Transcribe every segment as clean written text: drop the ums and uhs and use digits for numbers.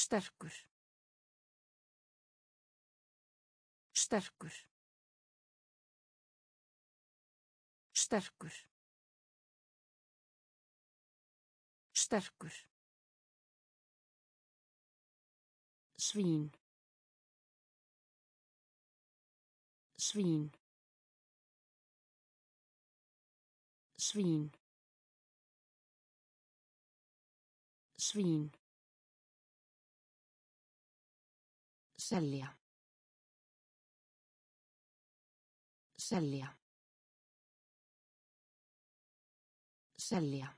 sterkur, sterkur, sterkur, sterkur, svín, svín, svín, svín, selja, selja, selja,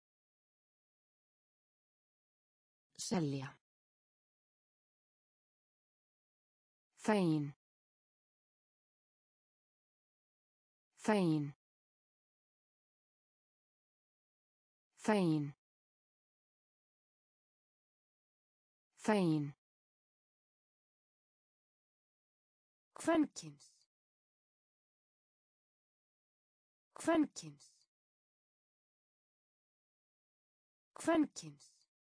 selja, fegin, fegin, fegin, fegin, kvenkyns, kvenkyns, kvenkyns,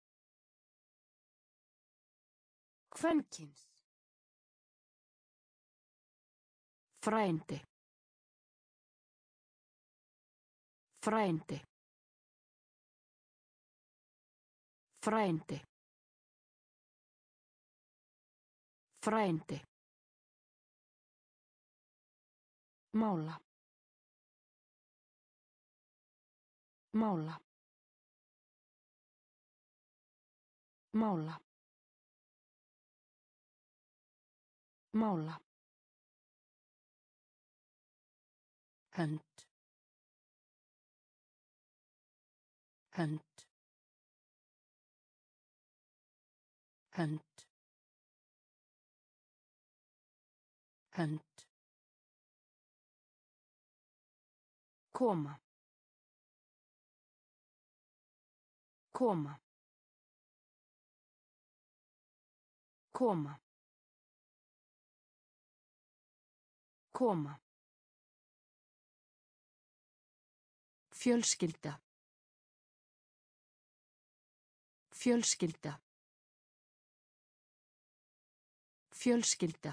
kvenkyns, frændi, frændi, frændi, frændi, mála, mála, mála, mála, hönd, hönd, hönd, hönd, koma, koma, koma, koma, fjölskylda, fjölskylda, fjölskylda,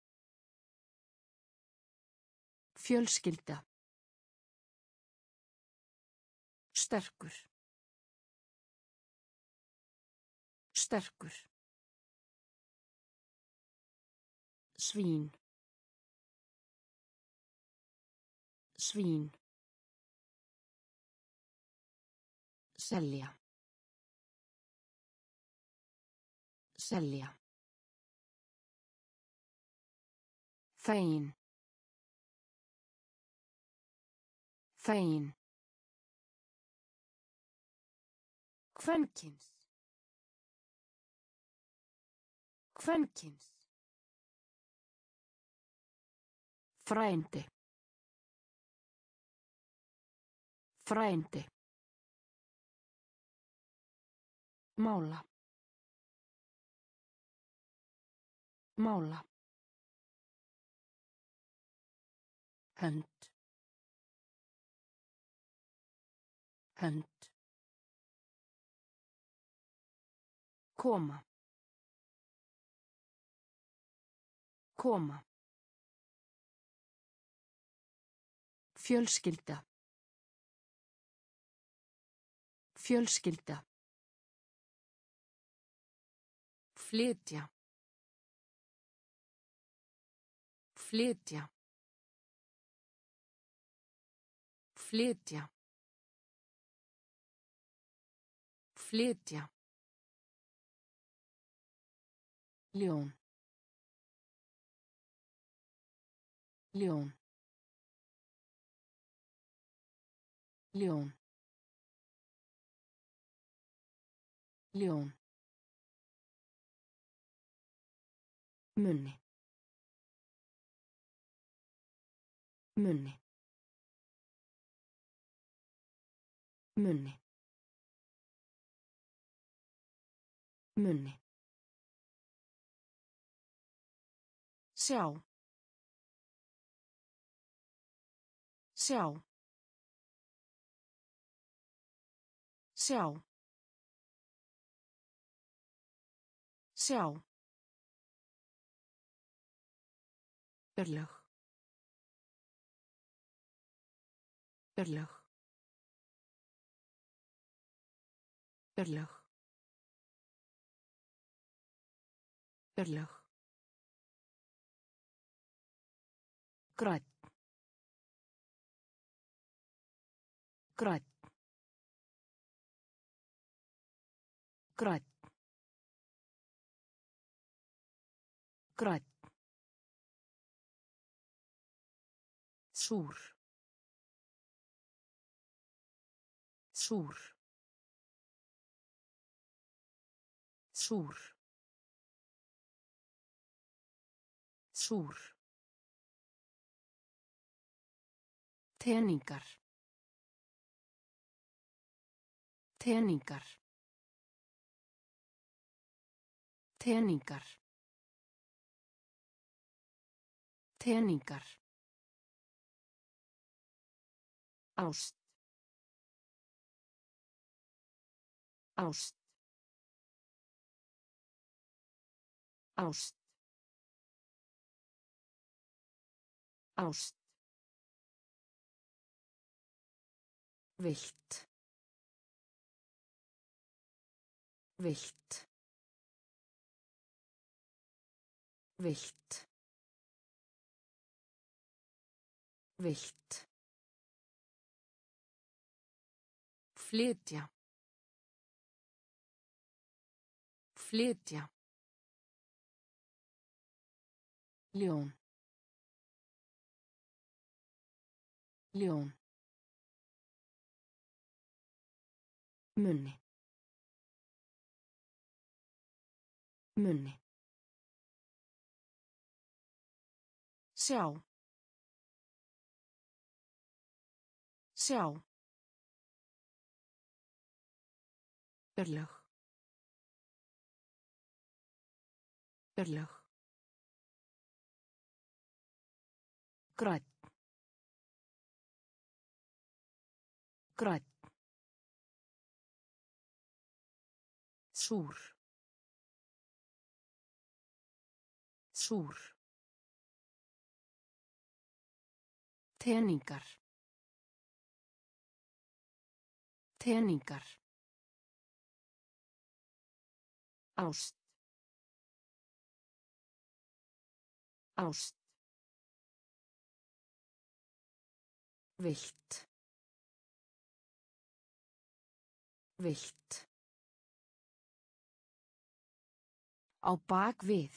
fjölskylda, sterkur, sterkur, svín, svín, selja, selja, fegin, fegin, kvenkyns, kvenkyns, frændi, frændi, mála, mála, hönd, hönd, koma, koma, fjölskylda, fjölskylda, flytja, flytja, flytja, flytja, ljón, ljón, ljón, ljón, munni, munni, munni, munni, sjá, sjá, sjá, Sjá. Örlög. Örlög. Örlög. Örlög. Grænn. Grænn. Grænn. Grænn. Súr. Súr. Súr. Súr. Teningar. Teningar. Teningar. Teningar. Ást. Ást. Ást. Ást. Vilt. Vilt. Vilt. Vilt. Flytja. Flytja. Ljón. Ljón. Munni. Munni. Sjá. Sjá. Örlög. Örlög. Grænn. Grænn. Súr. Súr. Teningar. Teningar. Ást. Ást. Vilt. Vilt. Á bak við.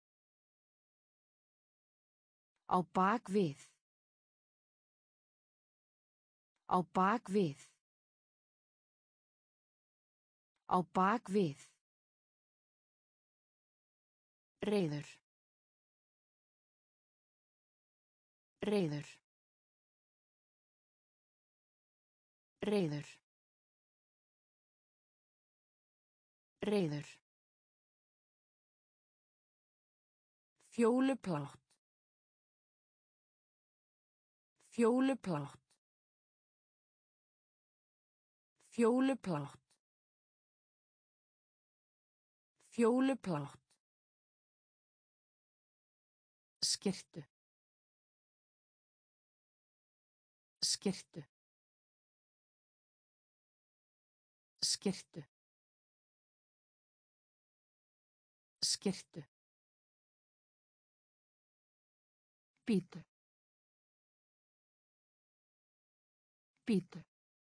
Á bak við. Á bak við. Á bak við. Reiður. Reiður. Reiður. Reiður. Fjóluplátt. Fjóluplátt. Fjóluplátt. Fjóluplátt. Skyrtu. Skyrtu. Skyrtu. Skyrtu. Bítu. Bítu.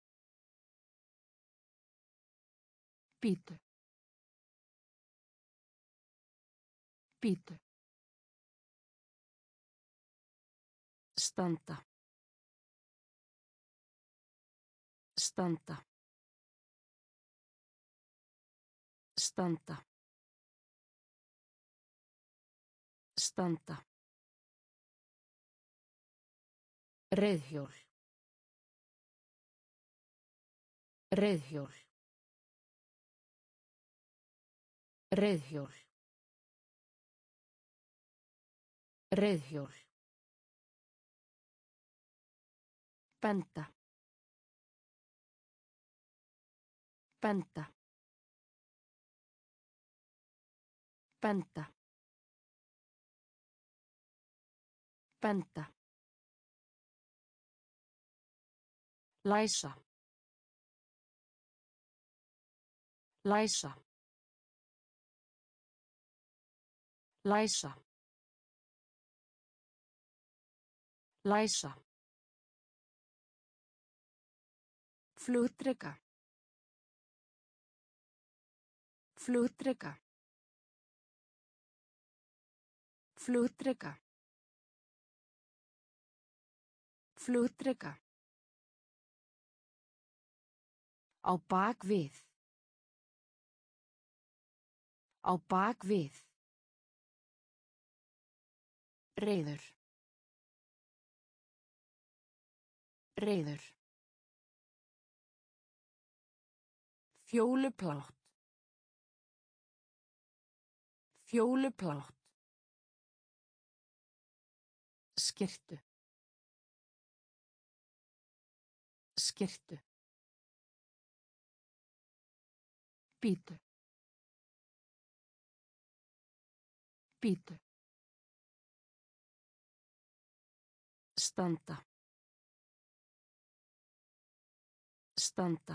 Bítu. Bítu. Standa. Standa. Standa. Standa. Reiðhjól. Reiðhjól. Reiðhjól. Reiðhjól. Benda. Benda. Benda. Benda. Læsa. Læsa. Læsa. Læsa. Flugdreka. Flugdreka. Flugdreka. Flugdreka. Á bak við. Á bak við. Reiður. Reiður. Fjóluplátt. Fjóluplátt. Skyrtu. Skyrtu. Bítu. Bítu. Standa. Standa.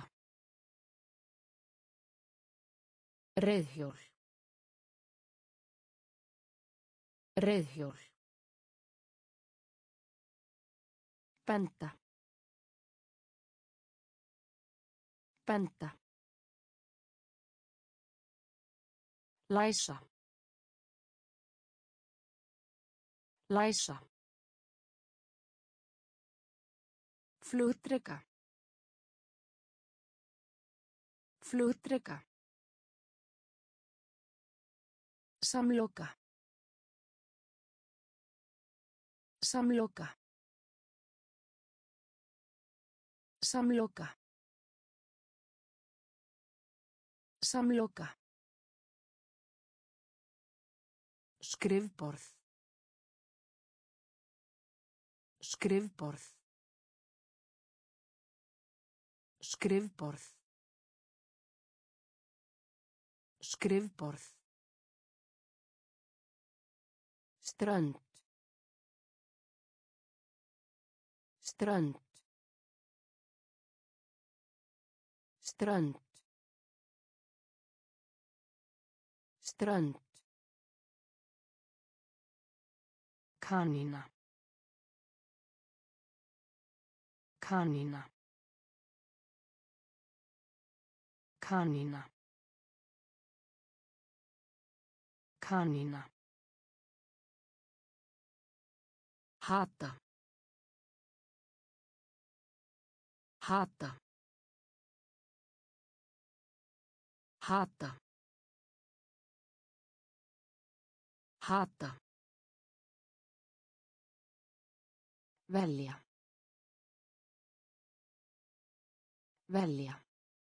Reiðhjól. Reiðhjól. Benda. Benda. Læsa. Læsa. Flugdreka. Flugdreka. Samloka. Samloka. Samloka. Samloka. Skrifborð. Skrifborð. Skrifborð. Skrifborð. Strönd. Strönd. Strönd. Strönd. Kanína. Kanína. Kanína. Kanína. Hata. Hata. Hata. Hata. Velja. Velja.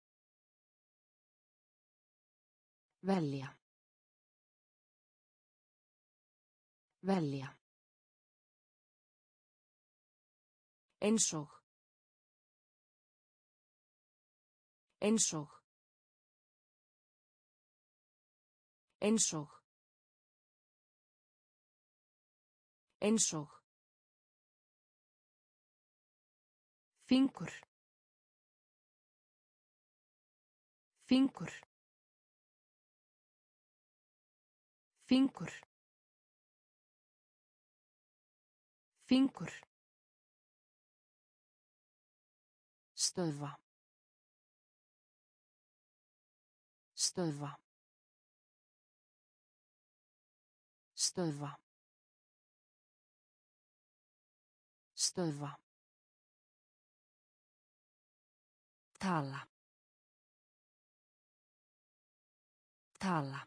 Velja. Velja. Einsog. Einsog. Einsog. Einsog. Fingur. Fingur. Fingur. Fingur. Stöðva. Stöðva. Stöðva. Stöðva. Tala. Tala.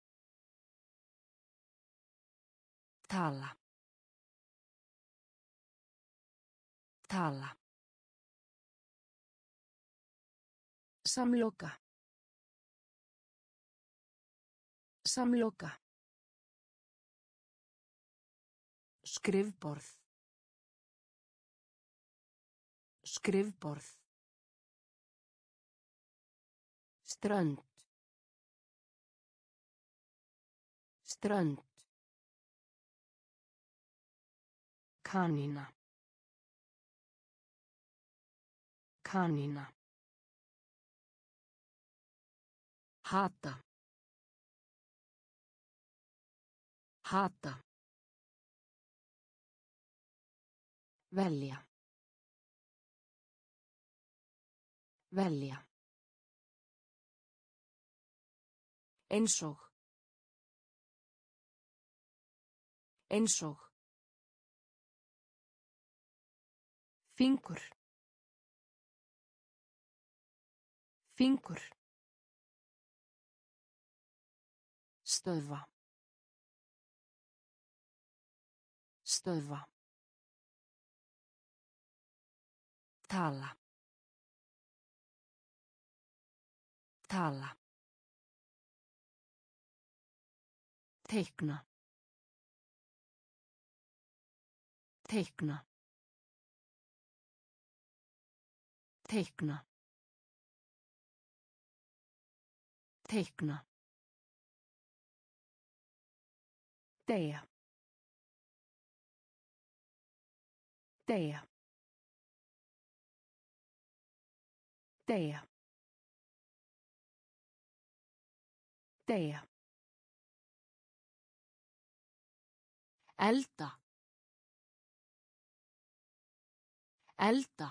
Tala. Tala. Samloka. Samloka. Skrifborð. Skrifborð. Strönd. Strönd. Kanína. Kanína. Hata. Hata. Velja. Velja. Eins og. Eins og. Fingur. Fingur. Stöðva. Stöðva. Tala. Tala. Teikna. Teikna. Teikna. Teikna. Deyja. Deyja. Deyja. Deyja. Elda. Elda.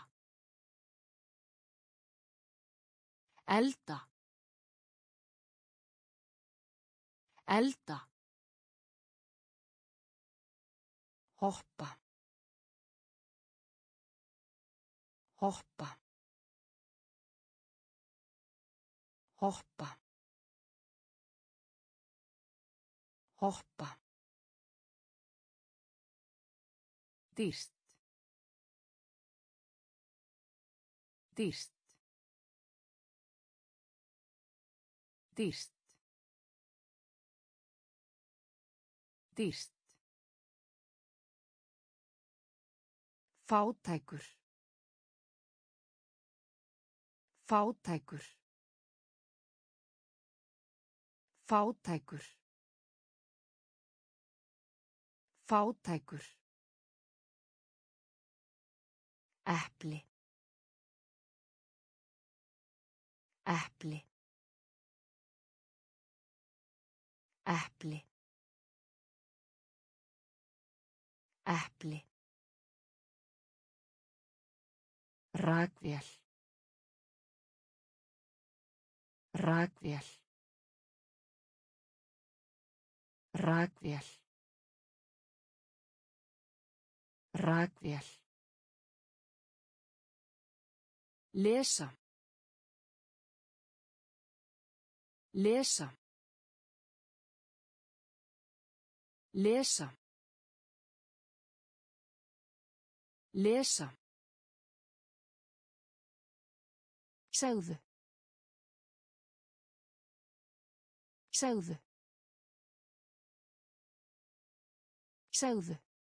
Elda. Elda. Hoppa. Hoppa. Hoppa. Hoppa. Dýrt. Dýrt. Dýrt. Dýrt. Fátækur. Fátækur. Fátækur. Fátækur. Epli. Epli. Epli. Epli. Rakvél. Rakvél. Rakvél. Rakvél. Lesa. Lesa. Lesa. Lesa. Segðu. Segðu. Segðu.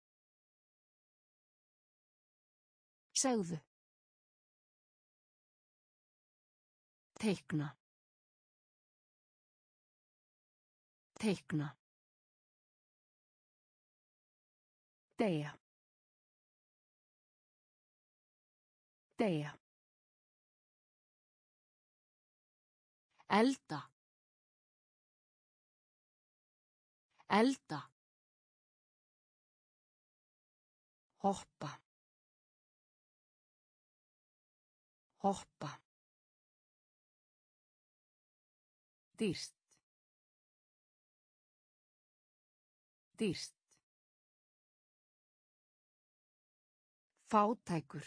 Segðu. Teikna. Teikna. Deyja. Deyja. Elda. Elda. Hoppa. Hoppa. Dýrt. Dýrt. Fátækur.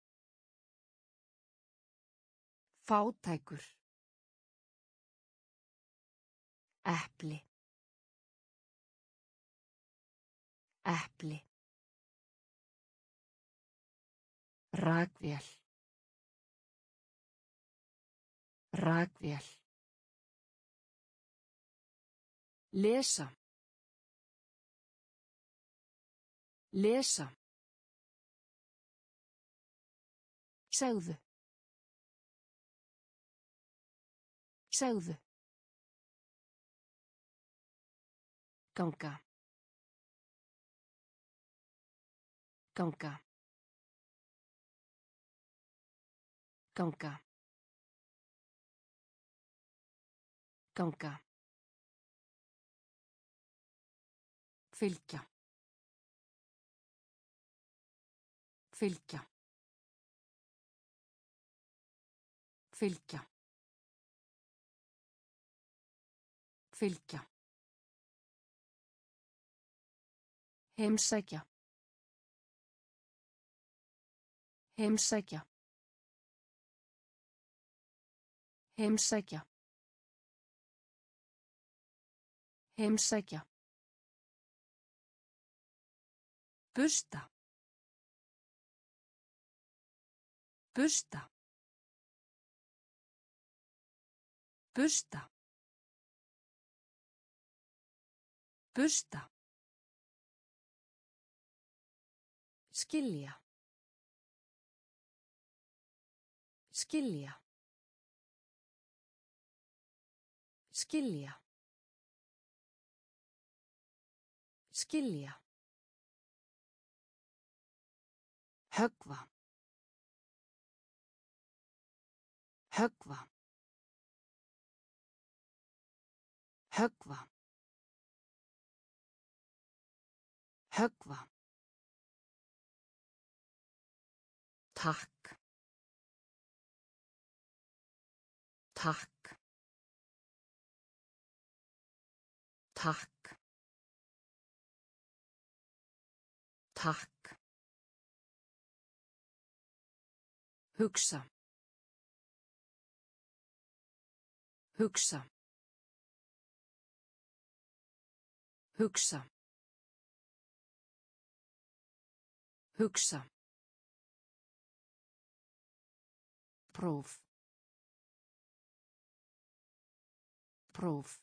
Fátækur. Epli. Epli. Rakvél. Rakvél. Lesa. Lesa. Segðu. Segðu. Ganga. Ganga. Ganga. Ganga. Fylgja. Fylgja. Fylgja. Fylgja. Heimsækja. Heimsækja. Heimsækja. Heimsækja. Bursta. Bursta. Bursta. Bursta. Skilja. Skilja. Skilja. Skilja. Höggva. Höggva. Höggva. Höggva. Takk. Takk. Takk. Takk. Hugsa. Hugsa. Hugsa. Hugsa. Próf. Próf.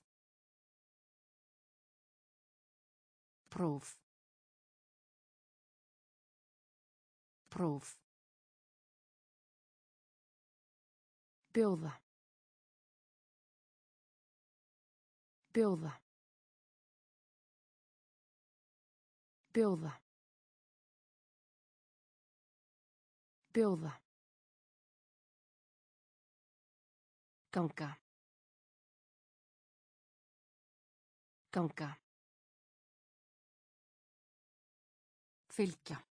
Próf. Próf. Bjóða. Bjóða. Bjóða. Bjóða. Ganga. Ganga. Fylgja.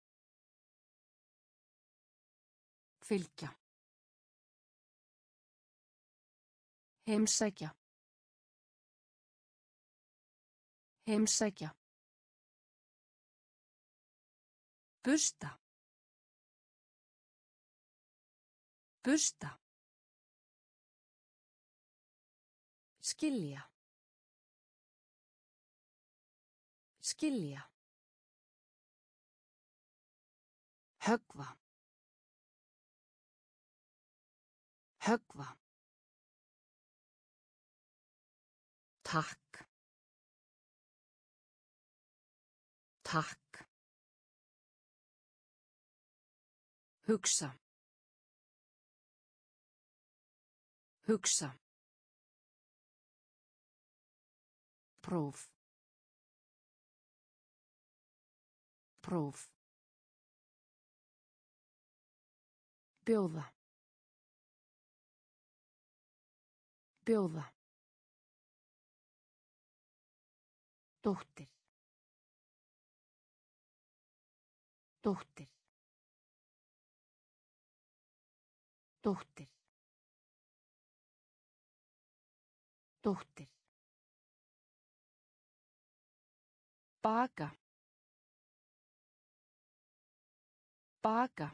Fylgja. Heimsækja. Heimsækja. Bursta. Bursta. Skilja. Skilja. Höggva. Höggva. Takk. Takk. Hugsa. Hugsa. Próf. Próf. Bjóða. Bjóða. Dóttir. Dóttir. Dóttir. Dóttir. Baka. Baka.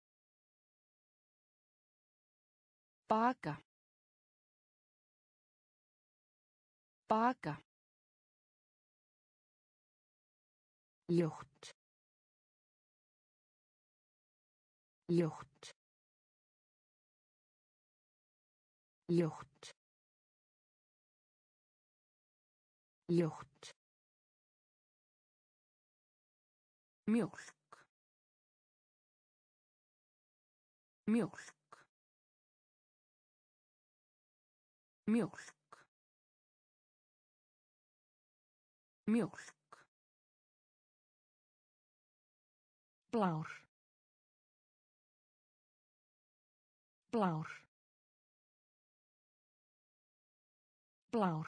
Baka. Baka. Ljótt. Ljótt. Ljótt. Ljótt. Mjólk. Mjólk. Mjólk. Mjólk. Blár. Blár. Blár.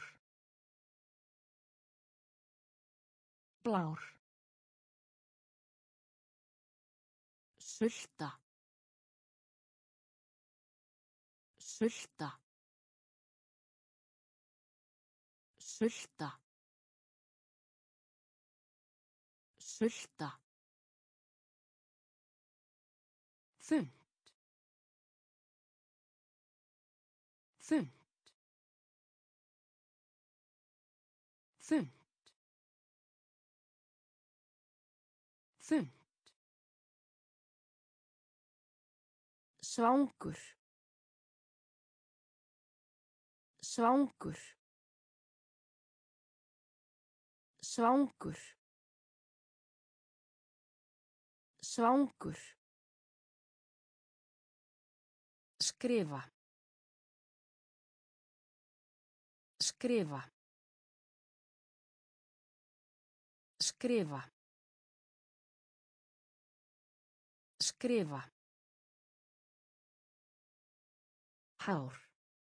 Blár. Sulta. Sulta. Sulta. Sulta. Þunnt. Þunnt. Þunnt. Þunnt. Svangur. Svangur. Svangur. Svangur. Skrifa. Skrifa. Skrifa. Skrifa. Hár.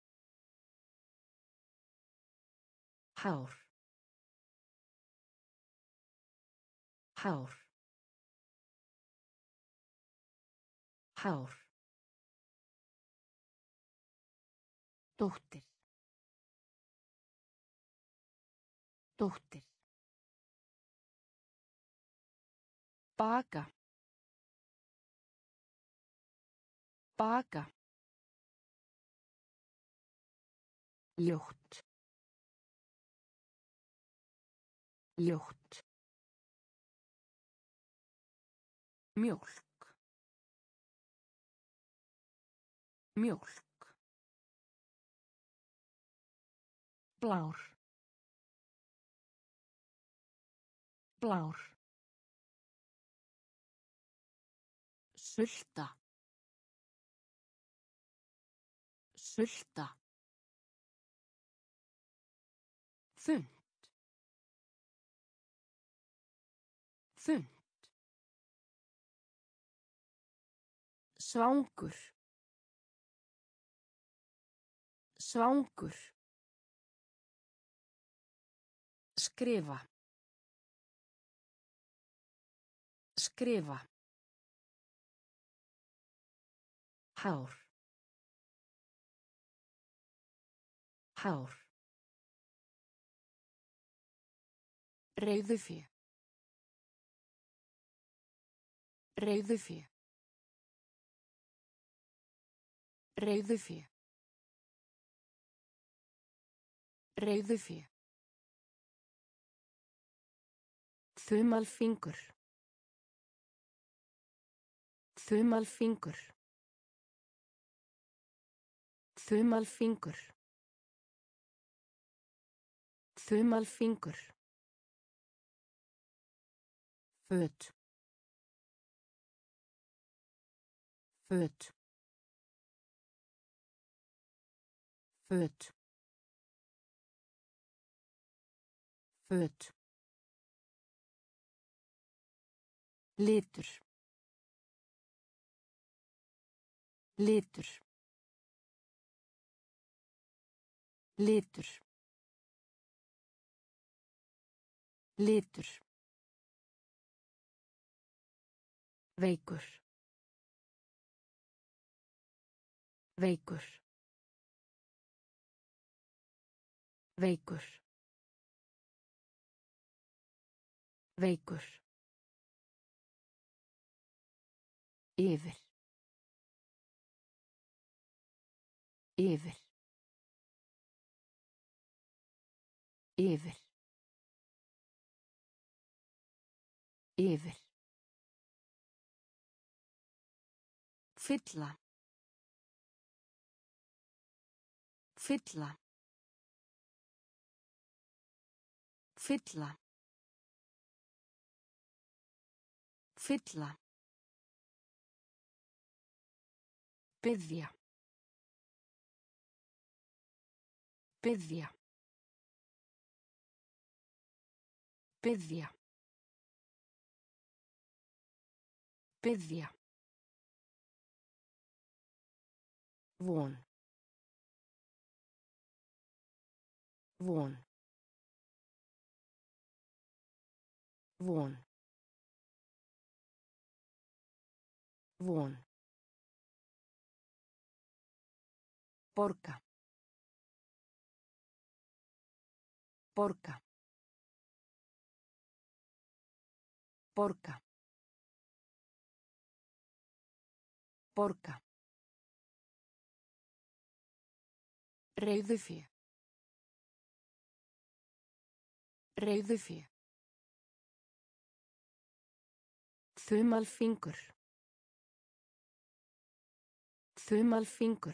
Hár. Hár. Hár. Dóttir. Dóttir. Baka. Baka. Ljótt. Ljótt. Mjólk. Mjólk. Blár. Blár. Sulta. Sulta. Þunnt. Þunnt. Svangur. Svangur. Skrifa. Skrifa. Hár. Hár. Reiðufé. Reiðufé. Reiðufé. Reiðufé. Þumalfingur. Þumalfingur. Þumalfingur. Þumalfingur. Föt. Föt. Föt. Föt. Litur. Litur. Litur. Litur. Veikur. Veikur. Veikur. Veikur. Yfir. Yfir. Yfir. Yfir. Fylla. Fylla. Fylla. Fylla. Biðja. Biðja. Biðja. Biðja. Von. Von. Von. Von. Borga. Borga. Borga. Borga. Reiðufé. Reiðufé. Þumalfingur. Þumalfingur.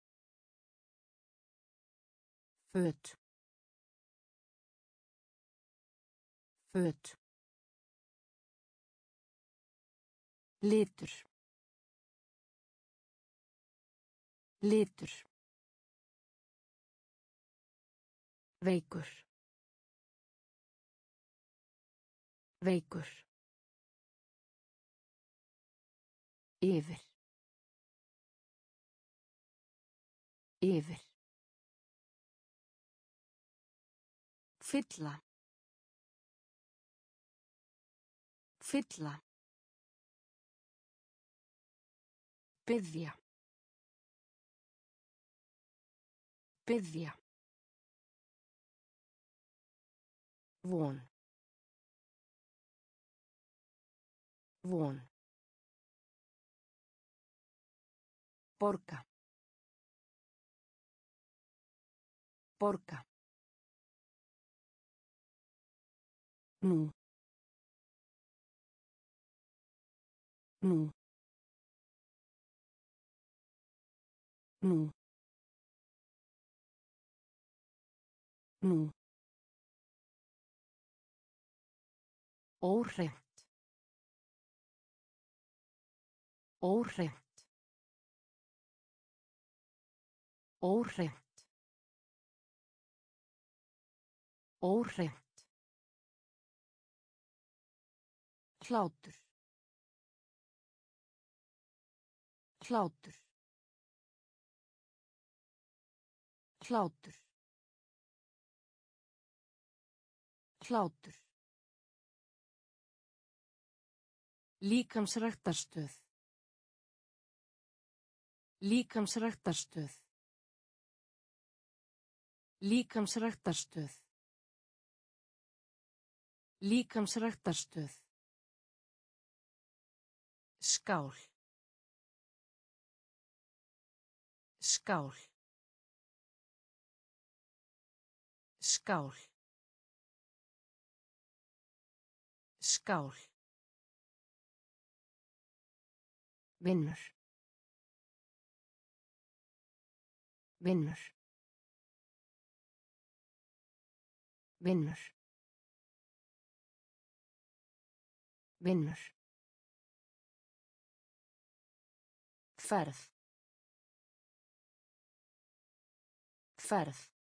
Föt. Föt. Litur. Litur. Veikur. Veikur. Yfir. Yfir. Fylla. Fylla. Biðja. Biðja. Von. Von. Borga. Borga. Nú. Nú. Nú. Nú. Óhreint. Óhreint. Óhreint. Óhreint. Hlátur. Hlátur. Hlátur. Hlátur. Líkamsræktarstöð. Líkamsræktarstöð. Líkamsræktarstöð. Líkamsræktarstöð. Skál. Skál. Skál. Skál. Vinnur. Vinnur. Vinnur. Vinnur. Ferð. Ferð.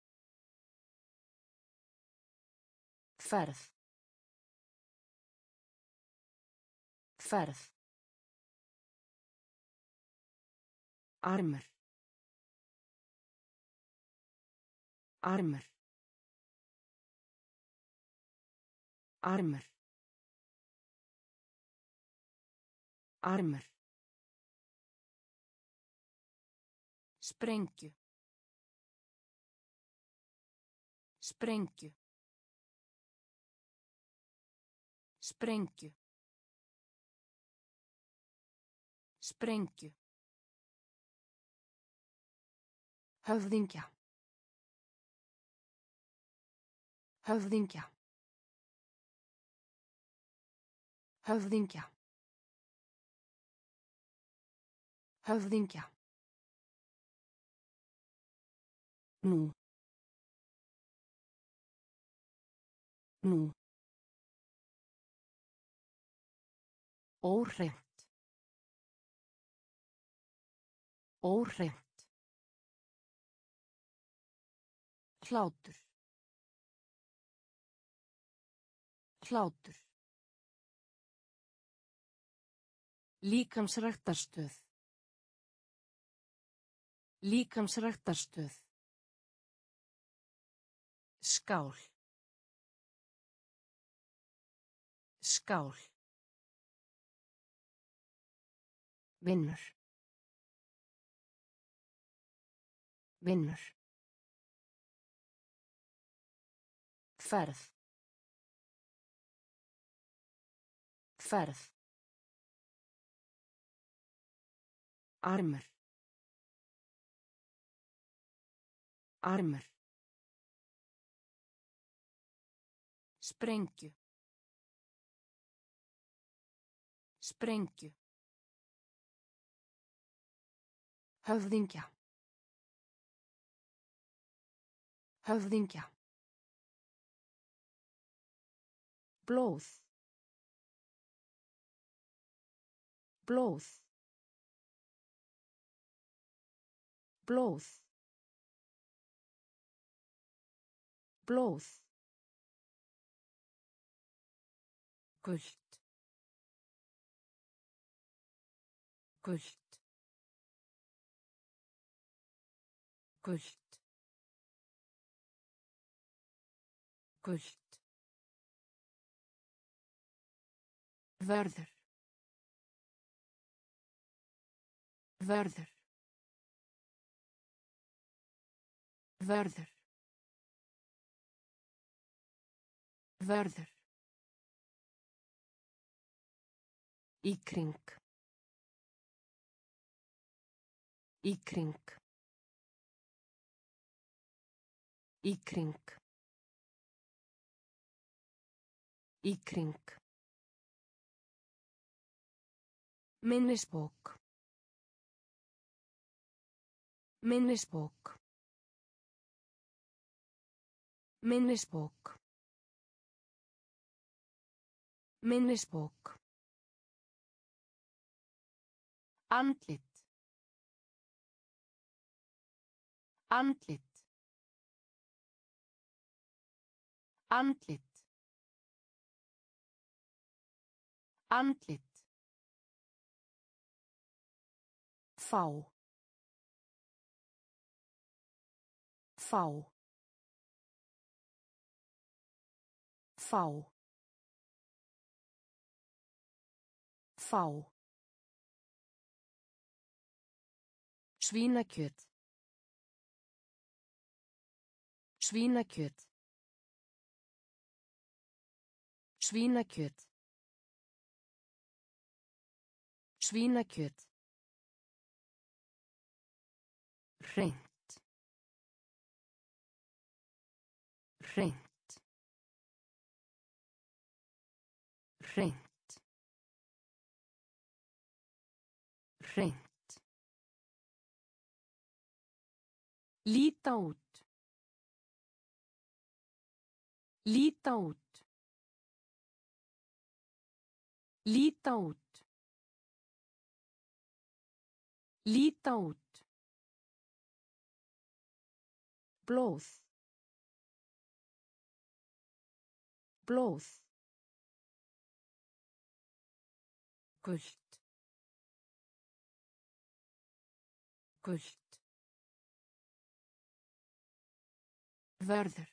Ferð. Ferð. Armur. Armur. Armur. Armur. Sprengju. Sprengju. Sprengju. Sprengju. Höfðingja. Höfðingja. Höfðingja. Höfðingja. Nú. Nú. Óhreint. Óhreint. Hlátur. Hlátur. Líkamsræktarstöð. Líkamsræktarstöð. Skál. Skál. Vinnur. Vinnur. Ferð. Ferð. Armur. Armur. Sprengju. Sprengju. Höfðingja. Höfðingja. Blóð. Blóð. Blóð. Blóð. Gult. Gult. Gult. Gult. Vörður. Vörður. Vörður. Vörður. Í kring. Í kring. Í kring. Í kring. Minnisbók. Minnisbók. Minnisbók. Minnisbók. Andlit. Andlit. Andlit. Andlit. Fá. Fá. Fá. Fá. Svínakjöt. Svínakjöt. Svínakjöt. Svínakjöt. Hreint. Hreint. Hreint. Hreint. Líta út. Líta út. Líta út. Líta út. Blóð. Blóð. Gult. Gult. Vörður.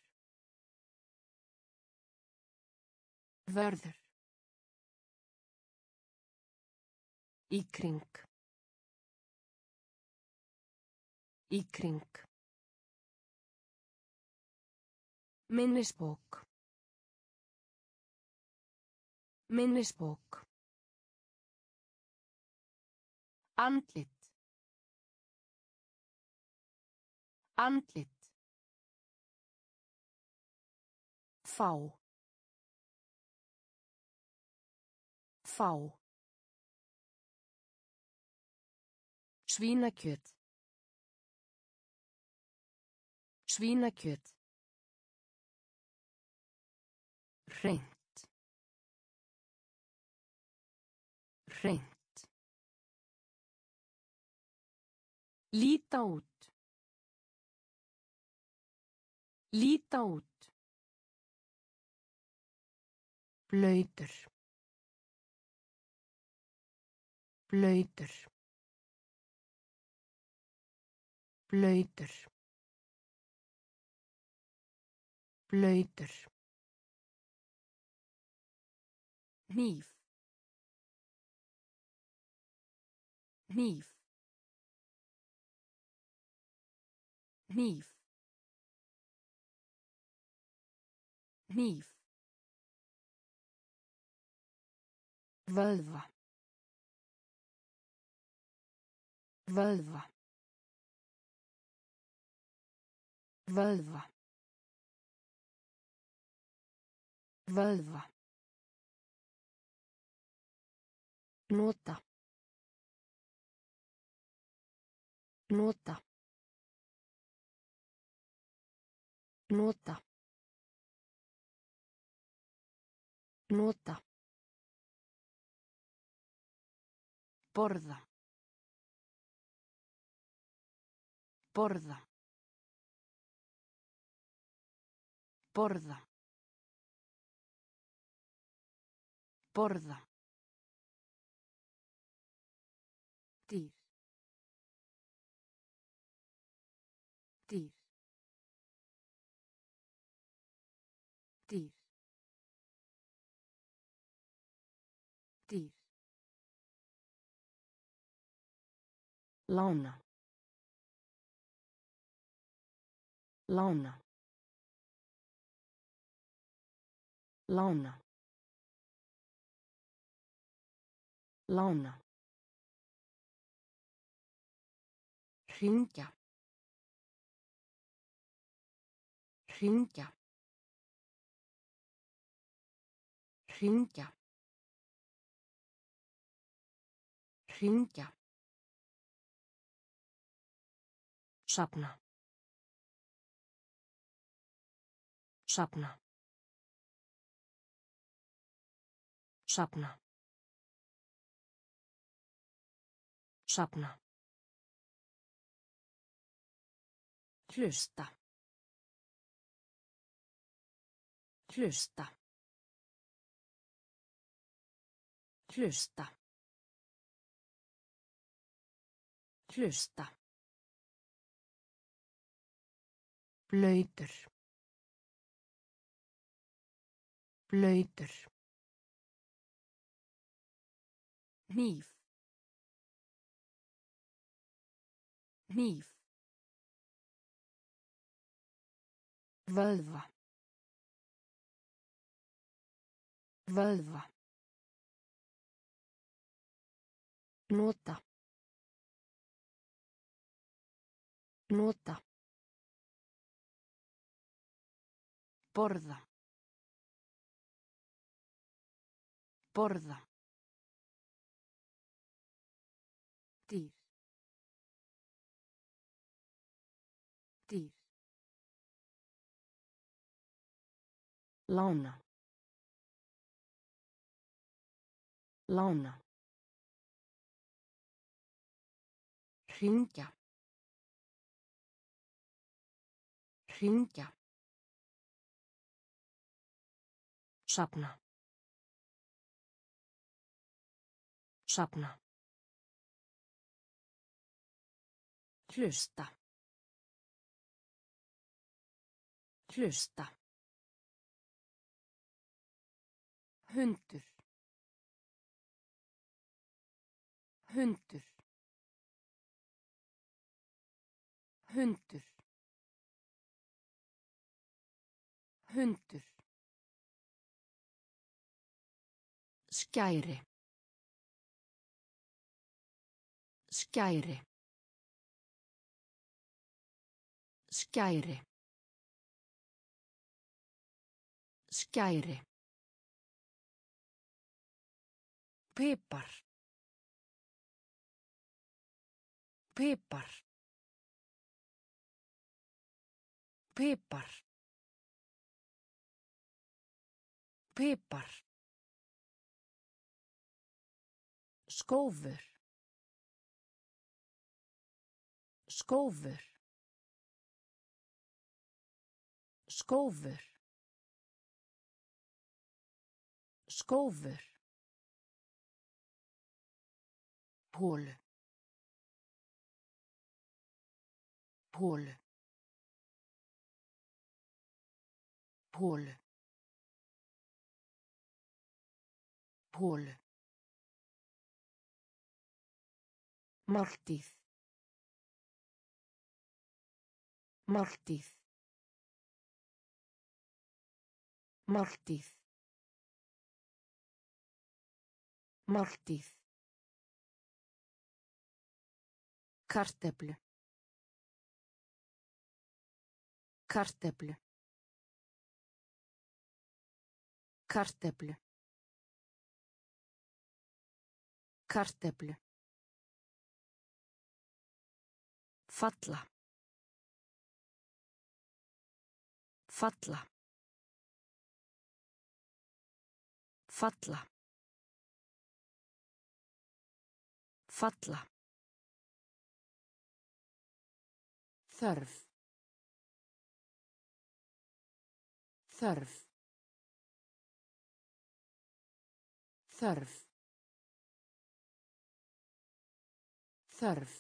Vörður. Í kring. Í kring. Minnisbók. Minnisbók. Andlit. Andlit. Fá. Fá. Svínakjöt. Svínakjöt. Hreint. Hreint. Líta út. Líta út. blautur blautur blautur blautur hníf hníf hníf hníf vöðva vöðva vöðva vöðva nota nota nota nota borða borða borða borða dýr dýr dýr dýr lána lána lána lána hringja hringja hringja hringja safna safna safna safna hlusta hlusta hlusta hlusta blautur blautur hníf hníf vöðva vöðva nota nota borða borða dýr dýr lána lána hringja hringja safna safna hlusta hlusta hundur hundur hundur hundur skæri skæri skæri skæri pipar pipar pipar pipar skófur skófur skófur Skófur. Holu. Holu. Holu. Holu. Máltíð. Máltíð. Máltíð. Máltíð. Kartöflu. Kartöflu. Kartöflu. Kartöflu. Falla. Falla. Falla. Falla. Þörf. Þörf. Þörf. Þörf.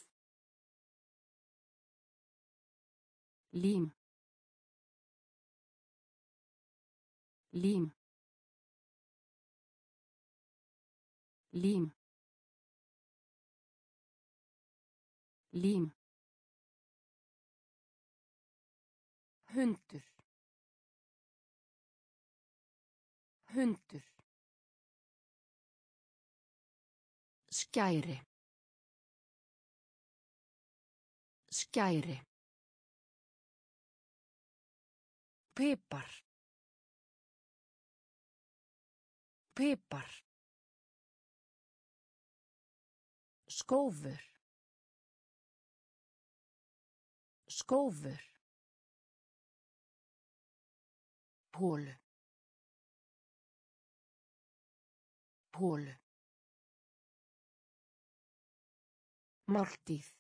Lím. Lím. Lím. Lím. Hundur. Hundur. Skæri. Skæri. Pipar. Pipar. Skófur. Skófur. Holu. Holu. Máltíð.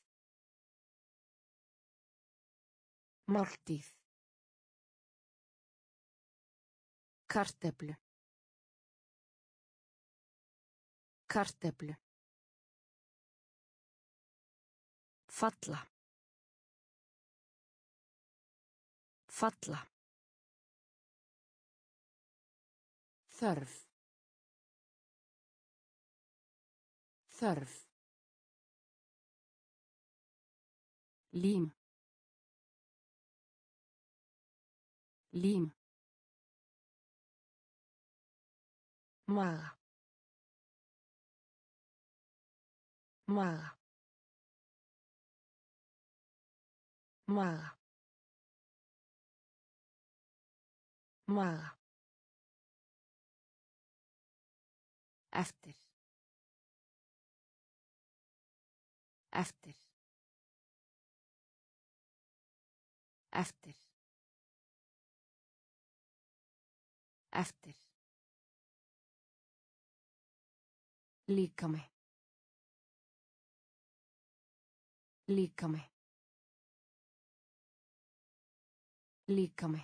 Máltíð. Kartöflu. Kartöflu. Falla. Falla. Þörf. Þörf. Lím. Lím. Maga. Maga. Maga. Maga. Eftir. Eftir. Eftir. Eftir. Líkami. Líkami. Líkami.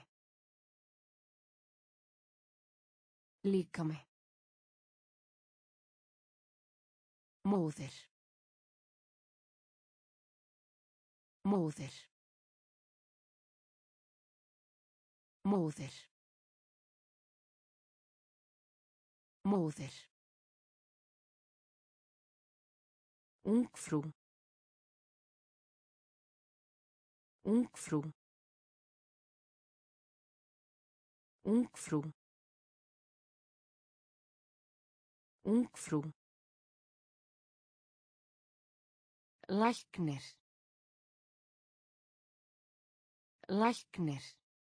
Líkami. Móðir. Móðir. Móðir. Móðir. Ungfrú. Ungfrú. Ungfrú. Ungfrú. Læknir. Læknir.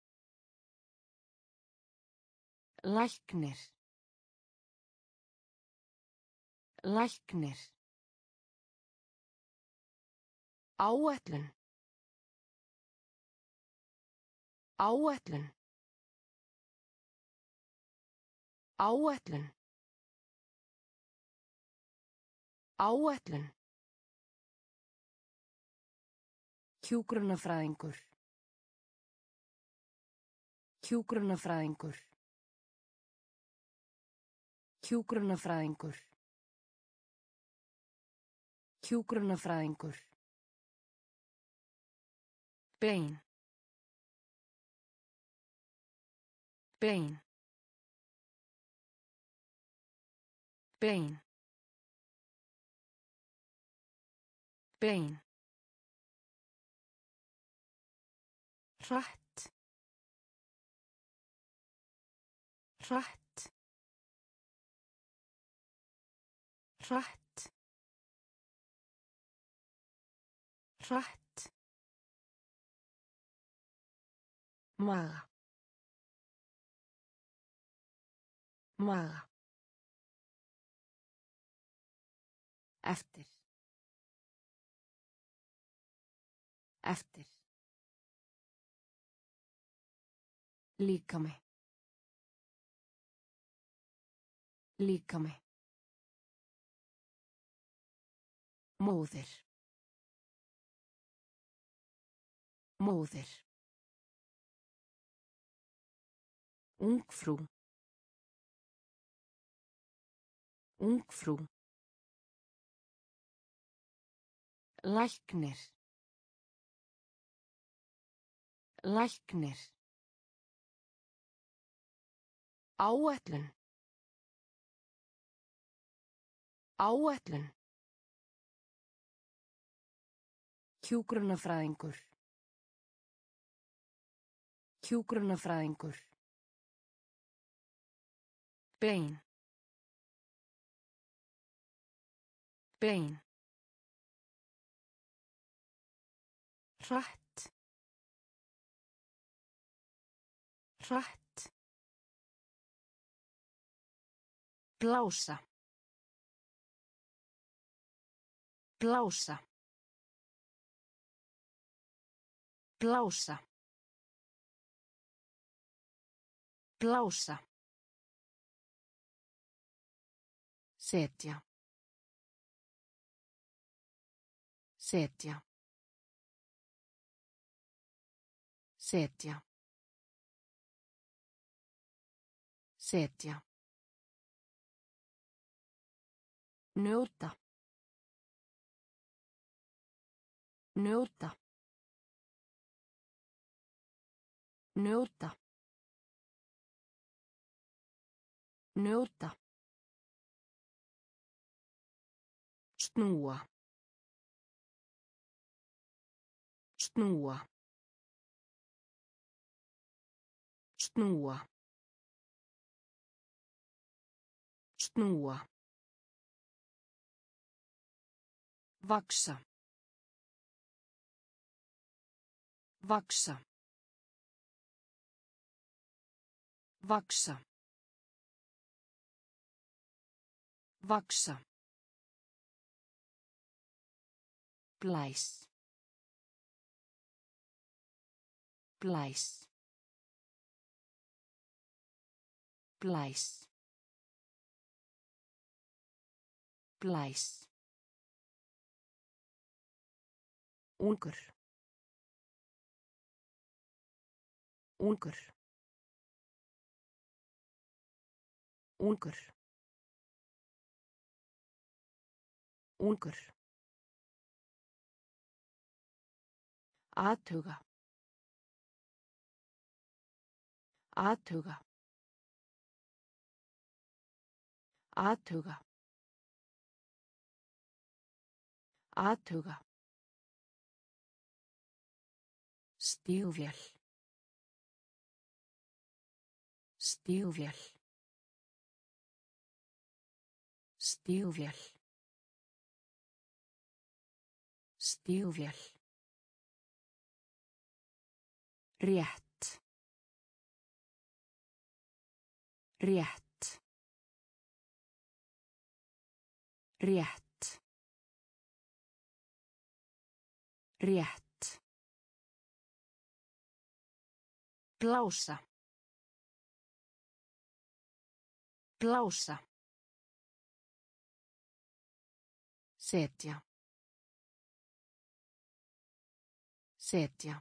Læknir. Læknir. Áætlun. Áætlun. Áætlun. Áætlun. Hjúkrunarfræðingur. Hjúkrunarfræðingur. Hjúkrunarfræðingur. Hjúkrunarfræðingur. Bein. Bein. Bein. Bein. Hratt. Hratt. Hratt. Hratt. Maga. Maga. Eftir. Eftir. Líkami. Líkami. Móðir. Móðir. Ungfrú. Ungfrú. Læknir. Læknir. Áætlun. Áætlun. Hjúkrunarfræðingur. Hjúkrunarfræðingur. Bein. Bein. Hratt. Hratt. Blása. Blása. Blása. Blása. Setja. Setja. Setja. Setja. Njóta. Njóta. Njóta. Njóta. Snúa. Snúa. Snúa. Snúa. Vaksa. Vaksa. Vaksa. Vaksa. Blæs. Blæs. Blæs. Blæs. Ungur. Ungur. Ungur. Ungur. Athuga. Athuga. Athuga. Athuga. Stígvél. Stígvél. Stígvél. Stígvél. Rétt. Rétt. Rétt. Rétt. Blása. Blása. Setja. Setja.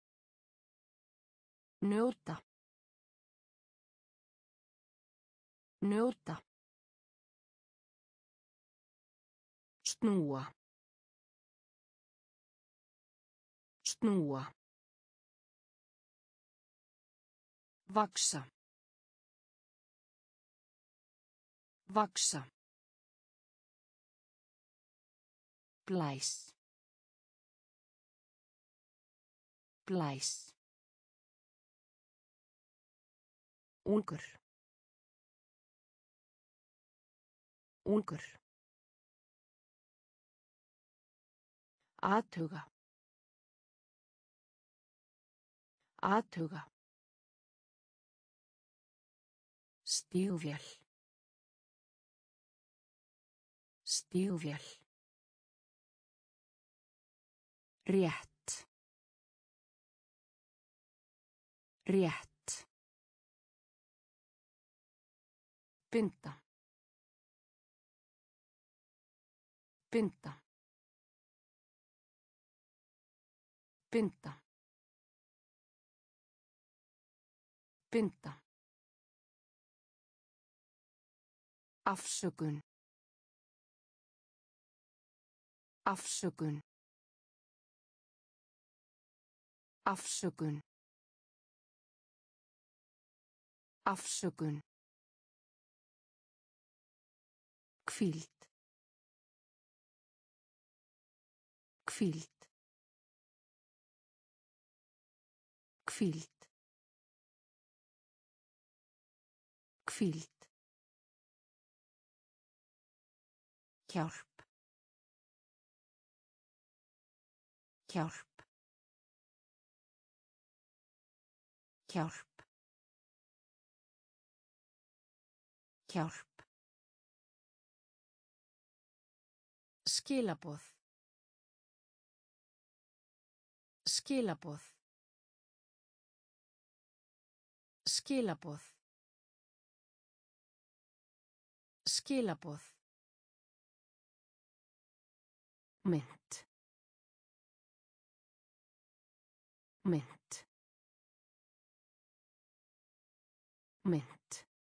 Njóta. Njóta. Snúa. Snúa. Vaksa. Vaksa. Blæs. Blæs. Ungur. Ungur. Athuga. Athuga. Stígvél. Stígvél. Rétt. Rétt. Binda. Binda. Binda. Binda. Afsökun. Afsökun. Afsökun. Afsökun. Hvíld. Hvíld. Hvíld. Hvíld. Hjálp. Hjálp. Hjálp. Hjálp. Skilaboð. Skilaboð. Skilaboð. Skilaboð. Mynt. Mynt. Mynt.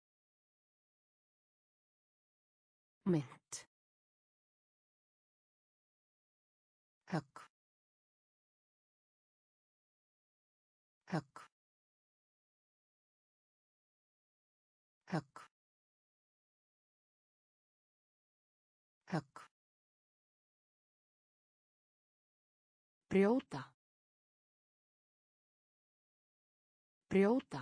Mynt. Högg. Högg. Högg. Högg. Brjóta. Brjóta.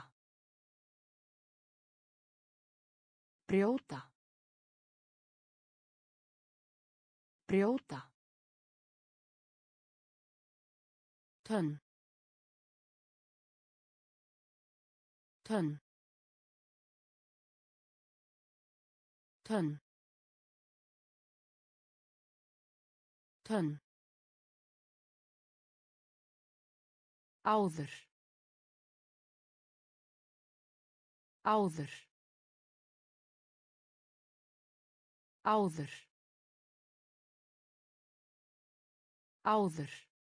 Brjóta. Brjóta. Tönn. Tönn. Tönn. Tönn. Áður. Áður. Áður. Áður.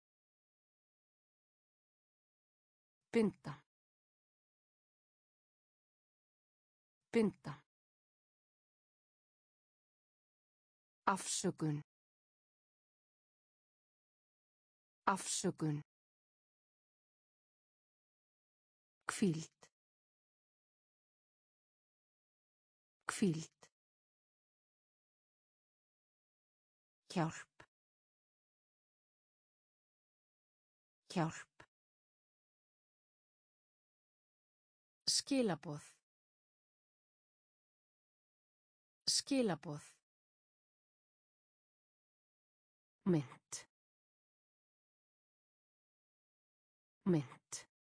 Binda. Binda. Afsökun. Afsökun. Hvíld. Hvíld. Hjálp. Hjálp. Skilaboð. Skilaboð. Mynt. Mynt.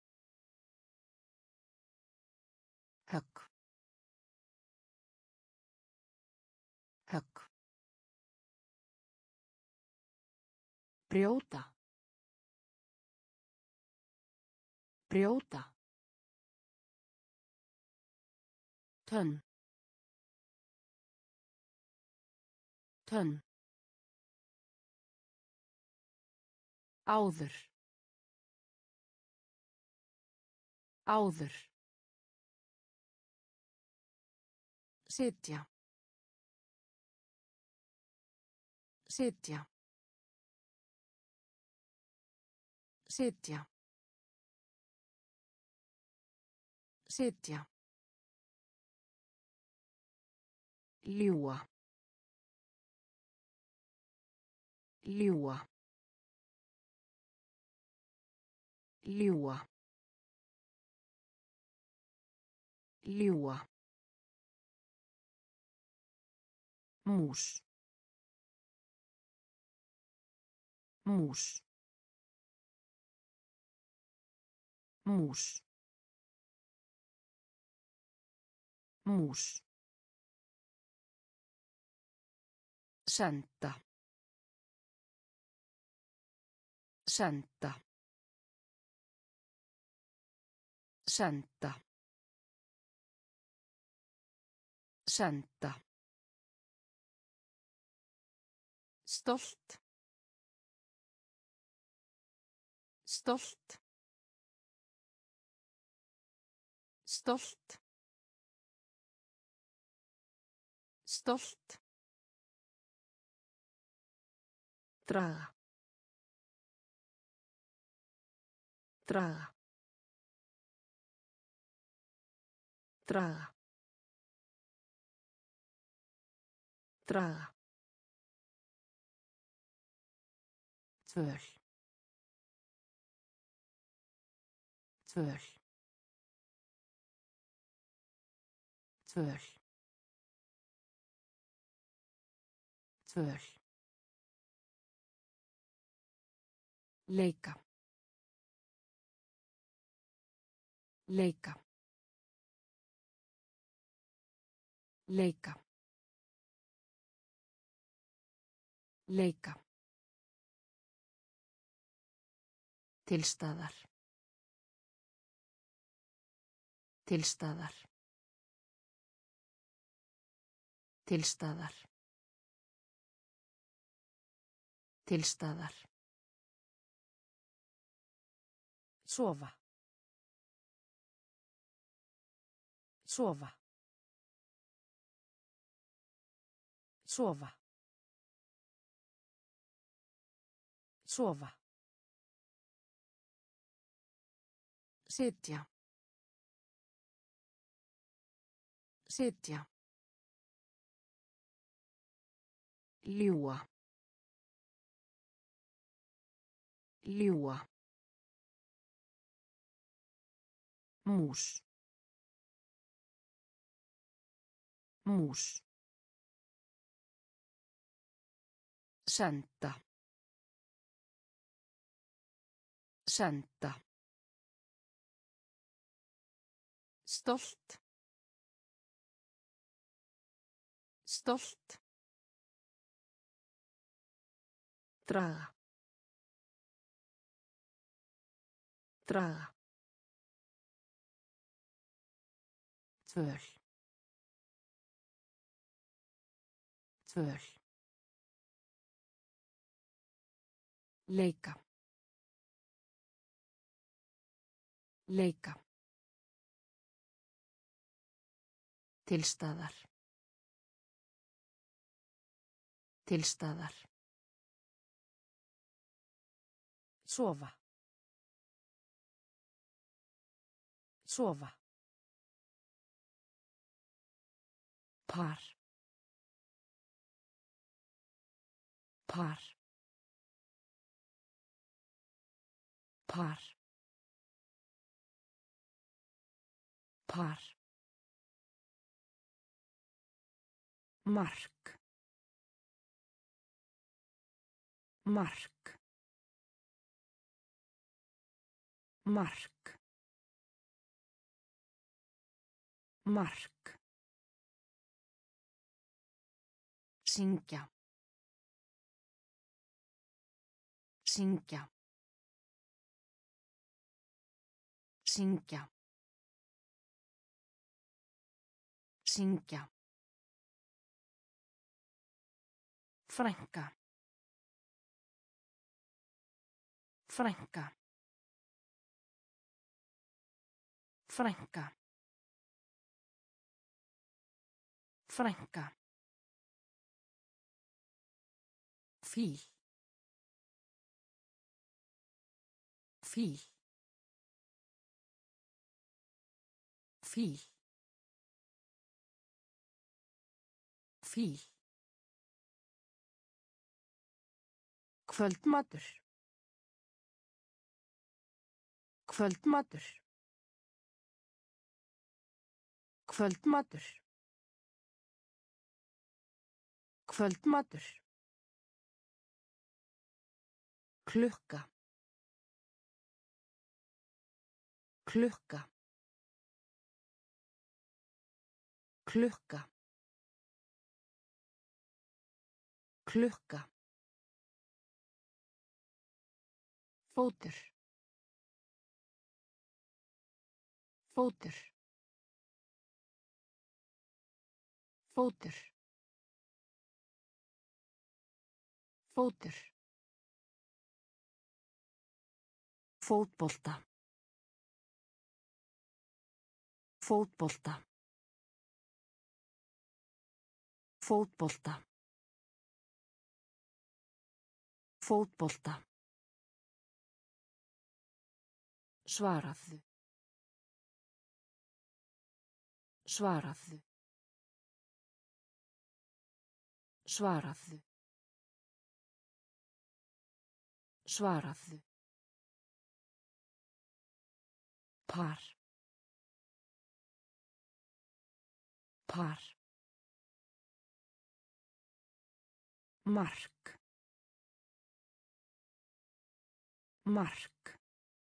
Högg. Högg. Brjóta. Brjóta. Tönn. Tönn. Áður. Áður. Sitja. Sitja. Sitja. Sitja. Ljúga. Ljúga. Ljúga. Ljúga. Mús. Mús. Mús. Mús. Senda. Senda. Senda. Senda. Stolt. Stolt. Stolt. Stolt. Draga. Draga. Draga. Draga. Tvöl. Tvöl. Tvöl. Tvöl. Leika. Leika. Leika. Leika. Tilstaðar. Tilstaðar. Tilstaðar. Tilstaðar. Sofa. Sofa. Sofa. Sofa. Sitja. Sitja. Ljúga. Ljúga. Mús. Mús. Senda. Senda. Stolt. Stolt. Draga. Draga. Tvöl. Tvöl. Leika. Leika. Tilstaðar. Tilstaðar. Sofa. Sofa. Par. Par. Par. Par. Mark. Mark. Mark. Mark. Syngja. Syngja. Syngja. Syngja. Frænka. Frænka. Frænka. Frænka. Fíl. Fíl. Fíl. Fíl. Kvöldmatur. Kvöldmatur. Kvöldmatur. Kvöldmatur. Klukka. Klukka. Klukka. Klukka. Fótur. Fótur. Fótur. Fótur. Fótbolta. Fótbolta. Fótbolta. Fótbolta. Svaraðu. Svaraðu. Svaraðu. Svaraðu. Par. Par. Mark. Mark.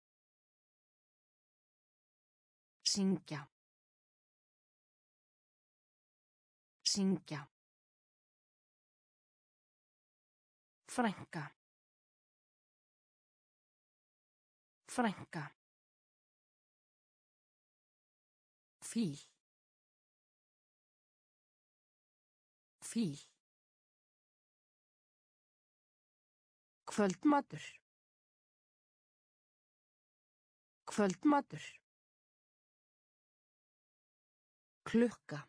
Syngja. Syngja. Frænka. Frænka. Fíl. Fíl. Kvöldmatur. Kvöldmatur. Klukka.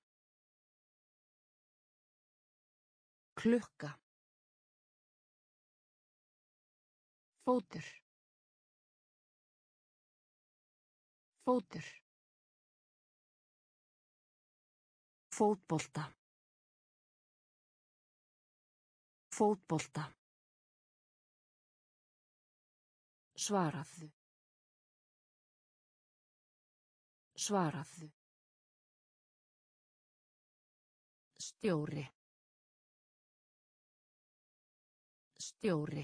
Klukka. Fótur. Fótur. Fótbolta. Fótbolta. Svaraðu. Svaraðu. Stjóri. Stjóri.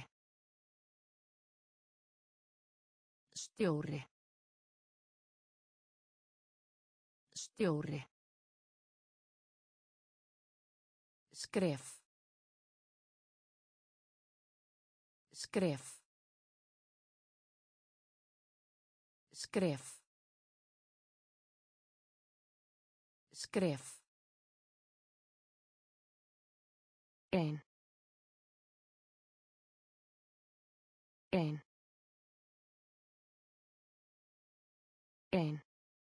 Stjóri. Stjóri. Skref. Skref. Skref. Skref. Ein. Ein. Ein.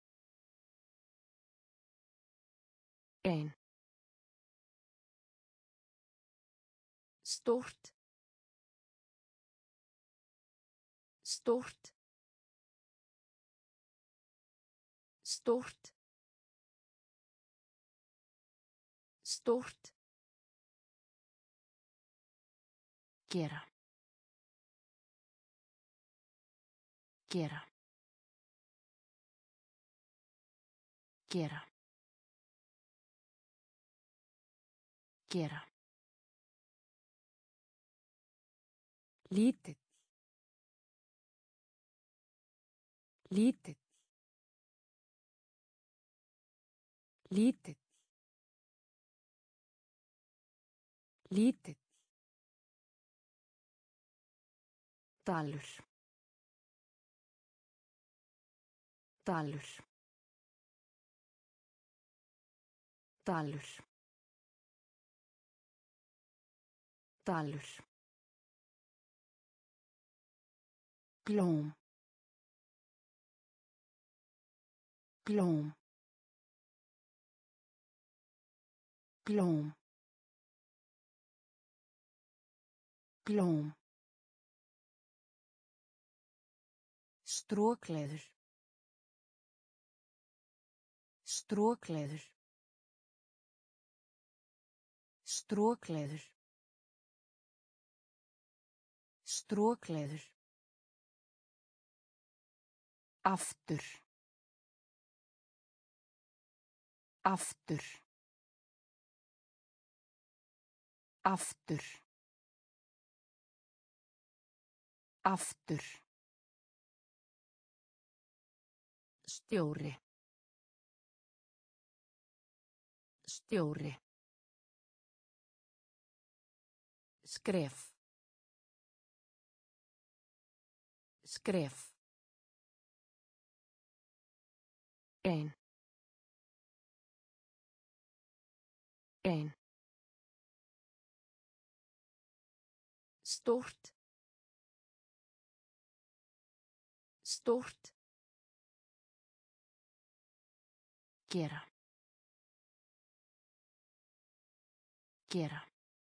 Ein. Stórt. Stórt. Stórt. Stórt. Gera. Gera. Gera. Gera. Lítill. Lítill. Lítill. Lítill. Dalur. Dalur. Dalur. Dalur. Glóm. Glóm. Glóm. Glóm. Strokleður. Strokleður. Strokleður. Strokleður. Aftur. Aftur. Aftur. Aftur. Stjóri. Stjóri. Skref. Skref. Ein. Ein. Stórt. Stórt. Gera. Gera.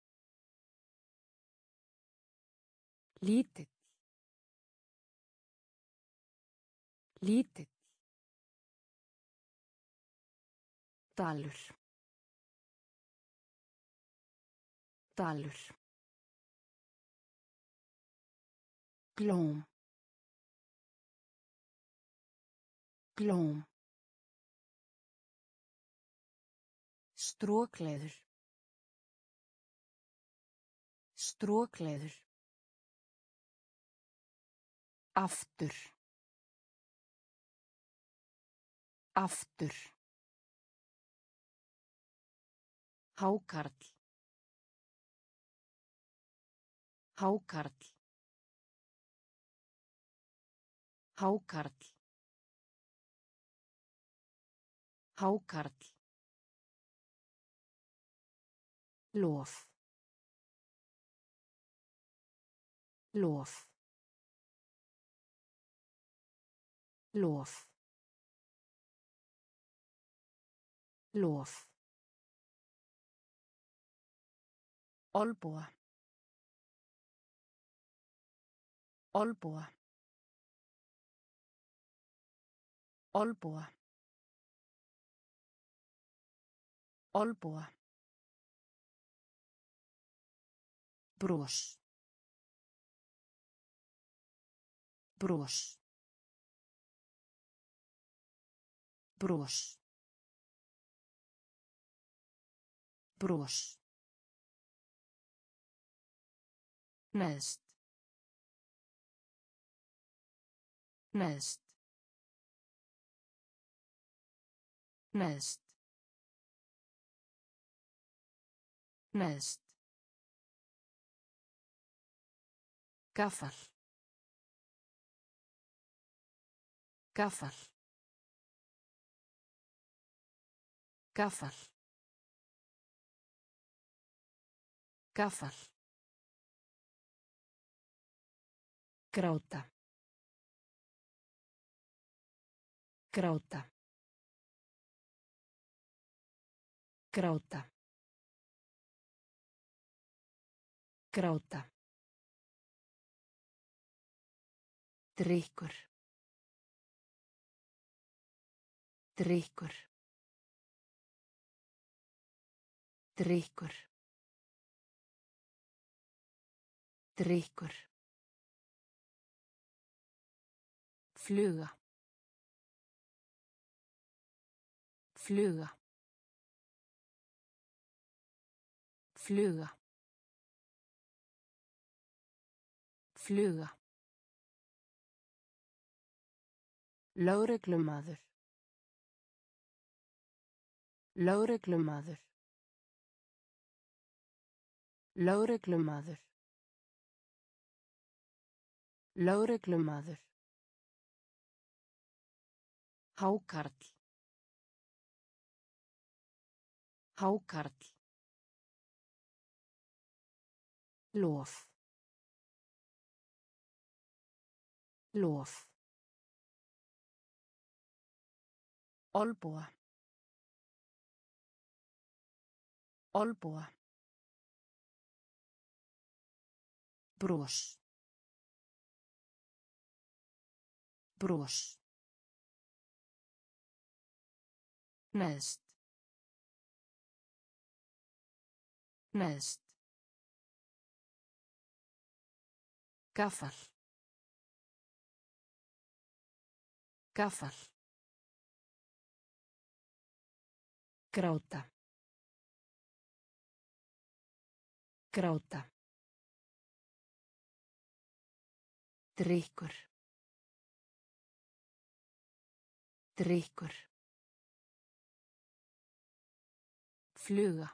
Lítill. Lítill. Dalur. Dalur. Glóm. Glóm. Strokleður. Strokleður. Aftur. Aftur. Hákarl. Hákarl. Hákarl. Hákarl. Lof. Lof. Lof. Lof. Olboa. Olboa. Olboa. Olboa. Bros. Bros. Bros. Bros. Neðst. Neðst. Neðst. Neðst. Gaffal. Gaffal. Gaffal. Gaffal. Gráta. Gráta. Gráta. Gráta. Drykkur. Drykkur. Drykkur. Drykkur. Fluga. Fluga. Fluga. Fluga. Lögreglumaður. Lögreglumaður. Lögreglumaður. Lögreglumaður. Hákarl. Hákarl. Lof. Lof. Olboa. Olbúa. Bros. Bros. Neðst. Neðst. Gaffal. Gaffal. Gráta. Gráta. Drykkur. Drykkur. Fluga.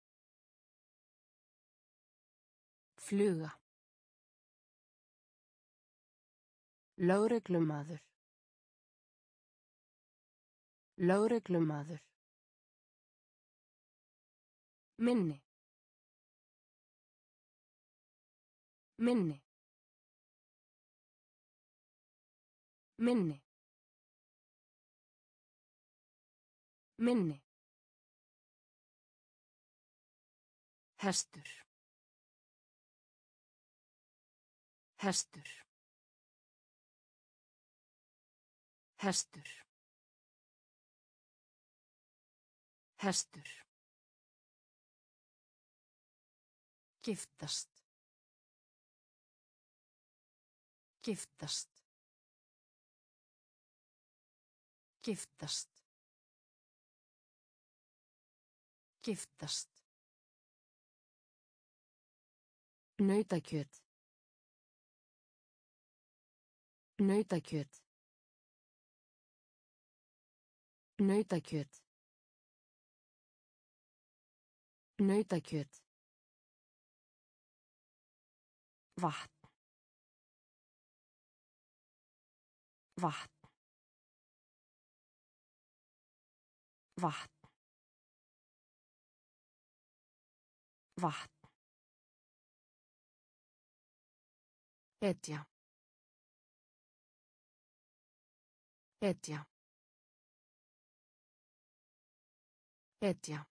Fluga. Lögreglumaður. Lögreglumaður. Minni. Minni. Minni. Minni. Hestur. Hestur. Hestur. Hestur. Giftast. Giftast. Giftast. Giftast. Nautakjöt. Nautakjöt. Nautakjöt. Nautakjöt. Vatn. Vatn. Vatn. Vatn. Etja. Etja. Etja.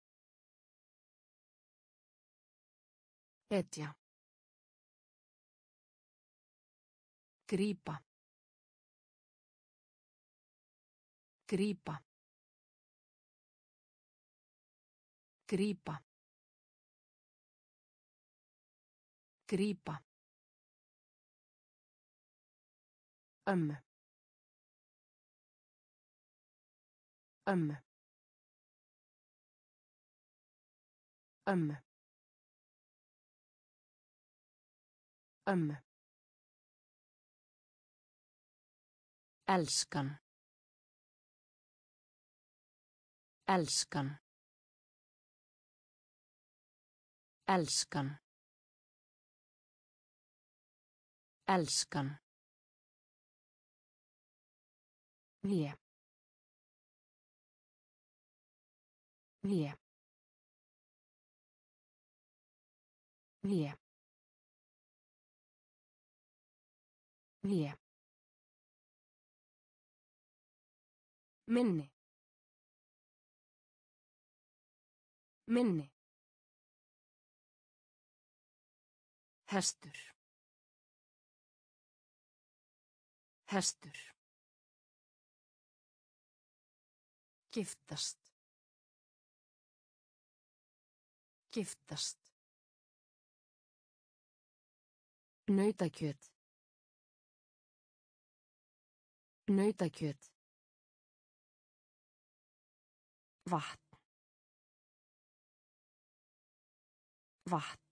Etja. Grípa. Grípa. Grípa. Grípa. Ömmu. Ömmu. Ömmu. Ömmu. Elskan. Elskan. Elskan. Elskan. Hné. Hné. Hné. Hné. Minni. Minni. Hestur. Hestur. Giftast. Giftast. Nautakjöt. Nautakjöt. Vatn. Vatn.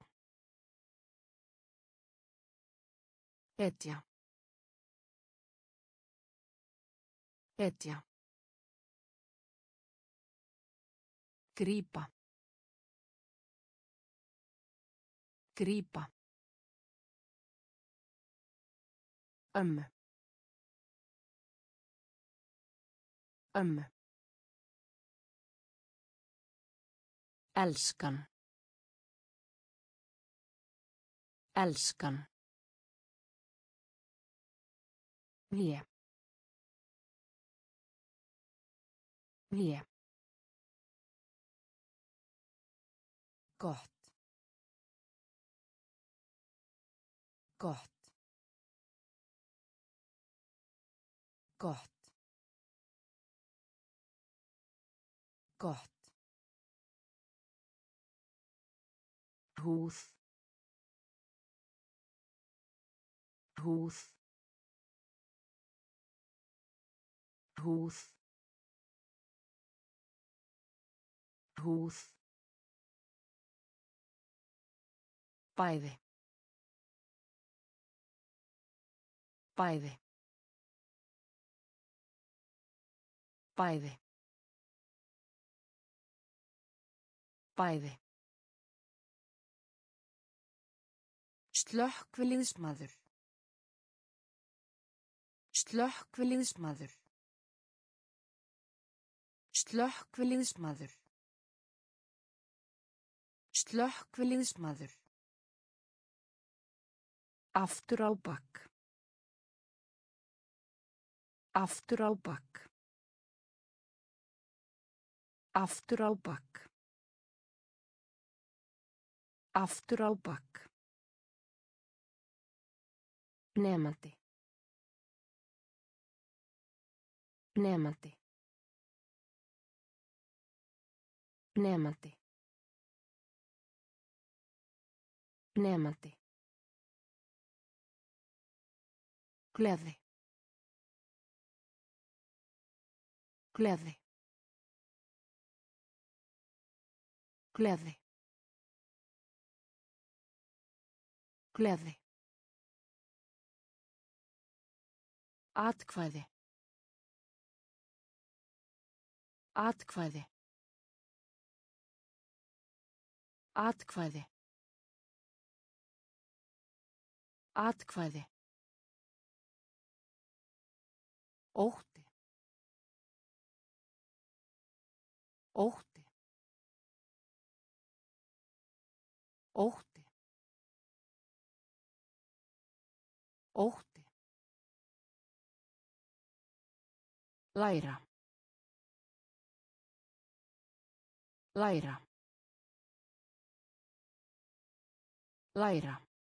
Etja. Etja. Grípa. Grípa. Ömmu. Ömmu. Elskan. Elskan. Hné. Hné. Gott. Gott. Gott. Gott. Húð. Húð. Húð. Húð. Bæði. Bæði. Bæði. Bæði. Slökkviliðsmaður. Slökkviliðsmaður. Slökkviliðsmaður. Slökkviliðsmaður. Aftur á bak. Aftur á bak. Aftur á bak. Aftur á bak. Nemandi. Nemandi. Nemandi. Nemandi. Gleði. Gleði. Gleði. Gleði. Atkvæði. Atkvæði. Atkvæði. Atkvæði. Ótti. Ótti. Ótti. Ótti. Læra. Læra. Læra.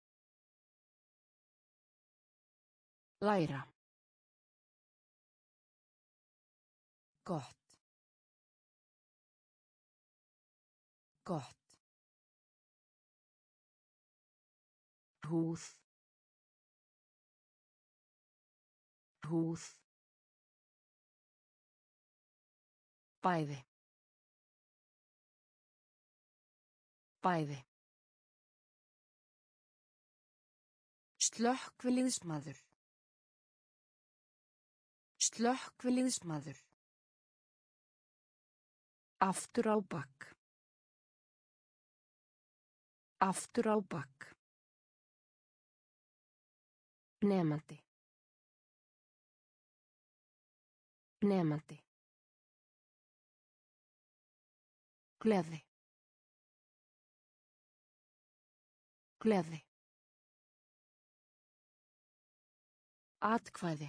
Læra. Gott. Gott. Húð. Húð. Bæði. Bæði. Slökkviliðsmaður. Slökkviliðsmaður. Aftur á bak. Aftur á bak. Nemandi. Nemandi. Gleði. Gleði. Atkvæði.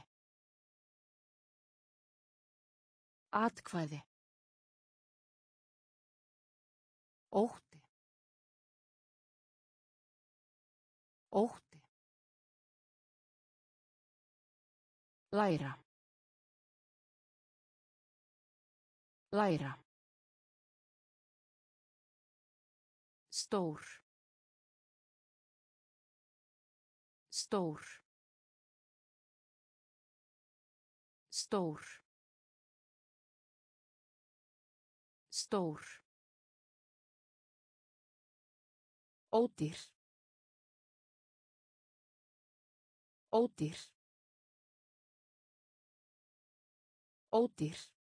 Atkvæði. Ótti. Ótti. Læra. Læra. Stór. Stór. Stór. Stór. Ódýr. Ódýr. Ódýr.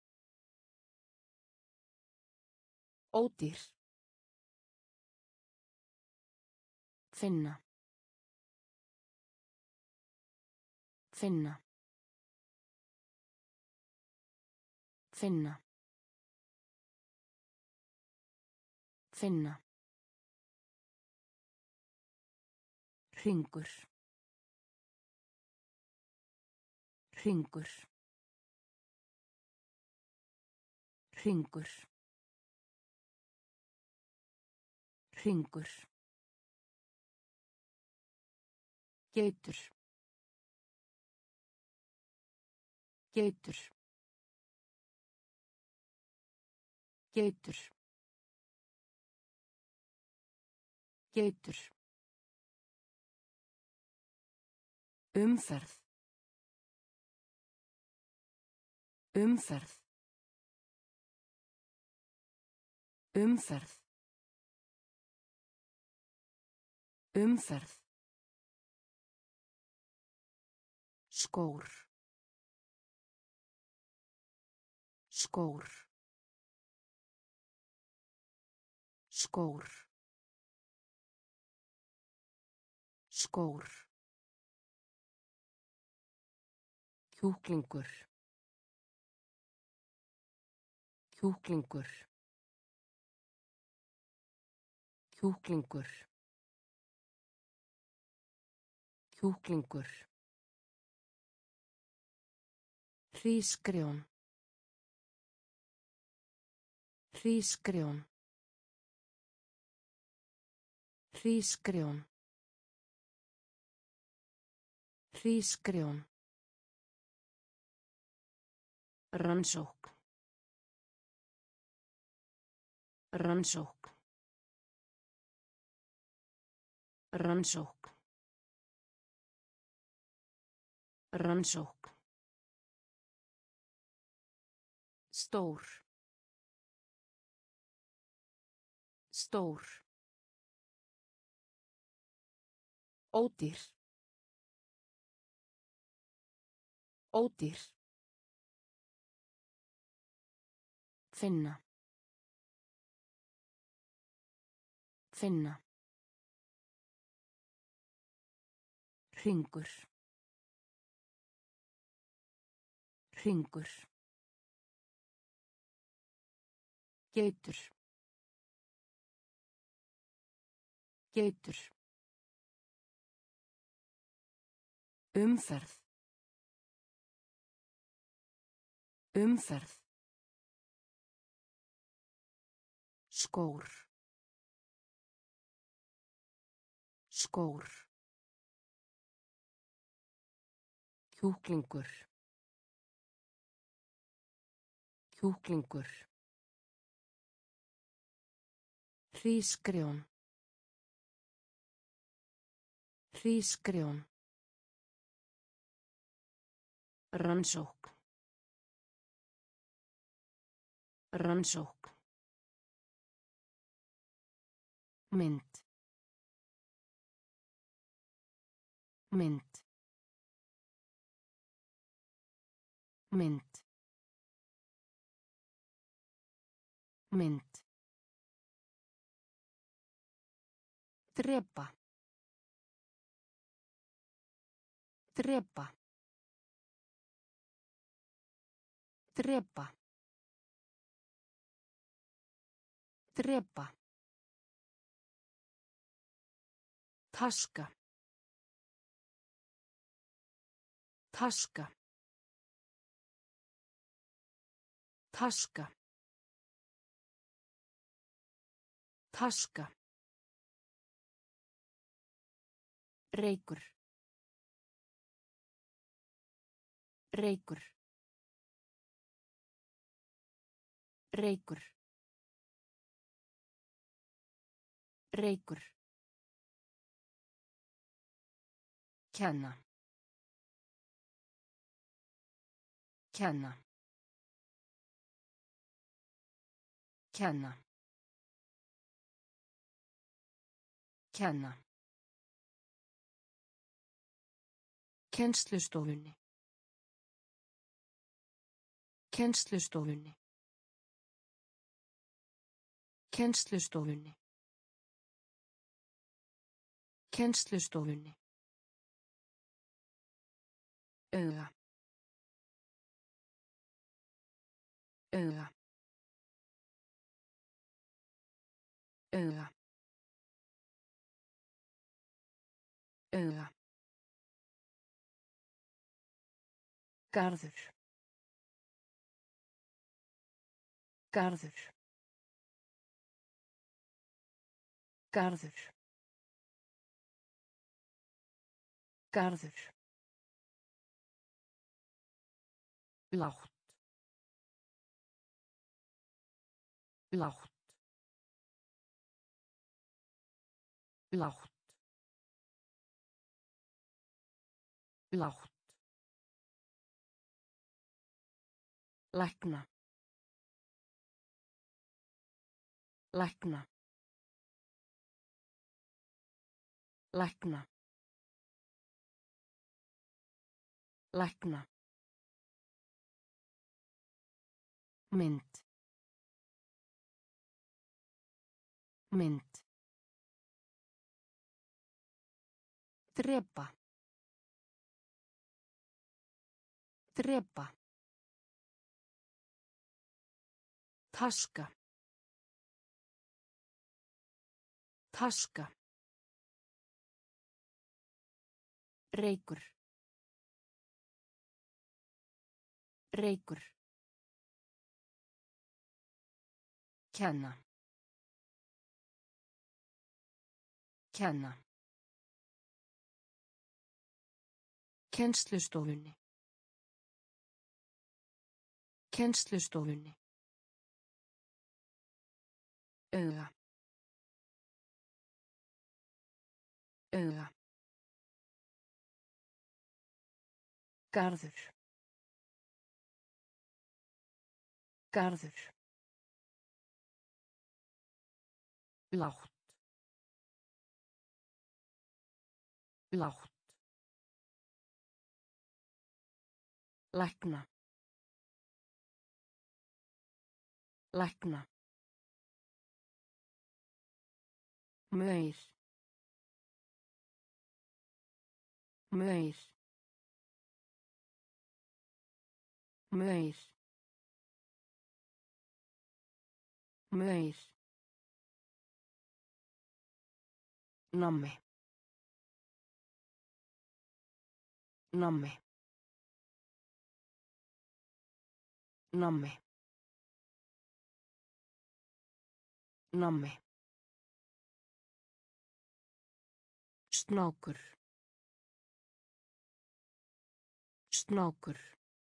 Ódýr. Finna. Finna. Finna. Finna. Hringur. Hringur. Hringur. Hringur. Geitur. Geitur. Geitur. Geitur. Umferð. Umferð. Umferð. Umferð. Skór. Skór. Skór. Skór. Kjúklingur. Kjúklingur. Kjúklingur. Kjúklingur. Hrísgrjón. Hrísgrjón. Hrísgrjón. Hrísgrjón. Rannsókn. Rannsókn. Rannsókn. Rannsókn. Stór. Stór. Ódýr. Ódýr. Finna. Finna. Hringur. Hringur. Geitur. Geitur. Umferð. Umferð. Skór. Skór. Kjúklingur. Kjúklingur. Hrísgrjón. Hrísgrjón. Rannsókn. Rannsókn. Mynd. Mynd. Mynd. Mynd. Drepa. Drepa. Drepa. Drepa. Taska. Taska. Taska. Taska. Reykur. Reykur. Reykur. Reykur. Kenna. Kenna. Kenna. Kenna. Kennslustofunni. Kennslustofunni. Kennslustofunni. Kennslustofunni. Auga. Auga. Auga. Auga. Garður. Garður. Garður. Garður. Lágt. Lágt. Lágt. Lágt. Lækna. Lækna. Lækna. Lækna. Mynd. Mynd. Drepa. Drepa. Taska. Taska. Reykur. Reykur. Kenna. Kenna. Kennslustofunni. Kennslustofunni. Auga. Auga. Garður. Garður. Lágt. Lágt. Lækna. Lækna. Maur. Maur. Maur. Maur. Nammi. Nammi. Nammi. Nammi. Snákur. Snákur.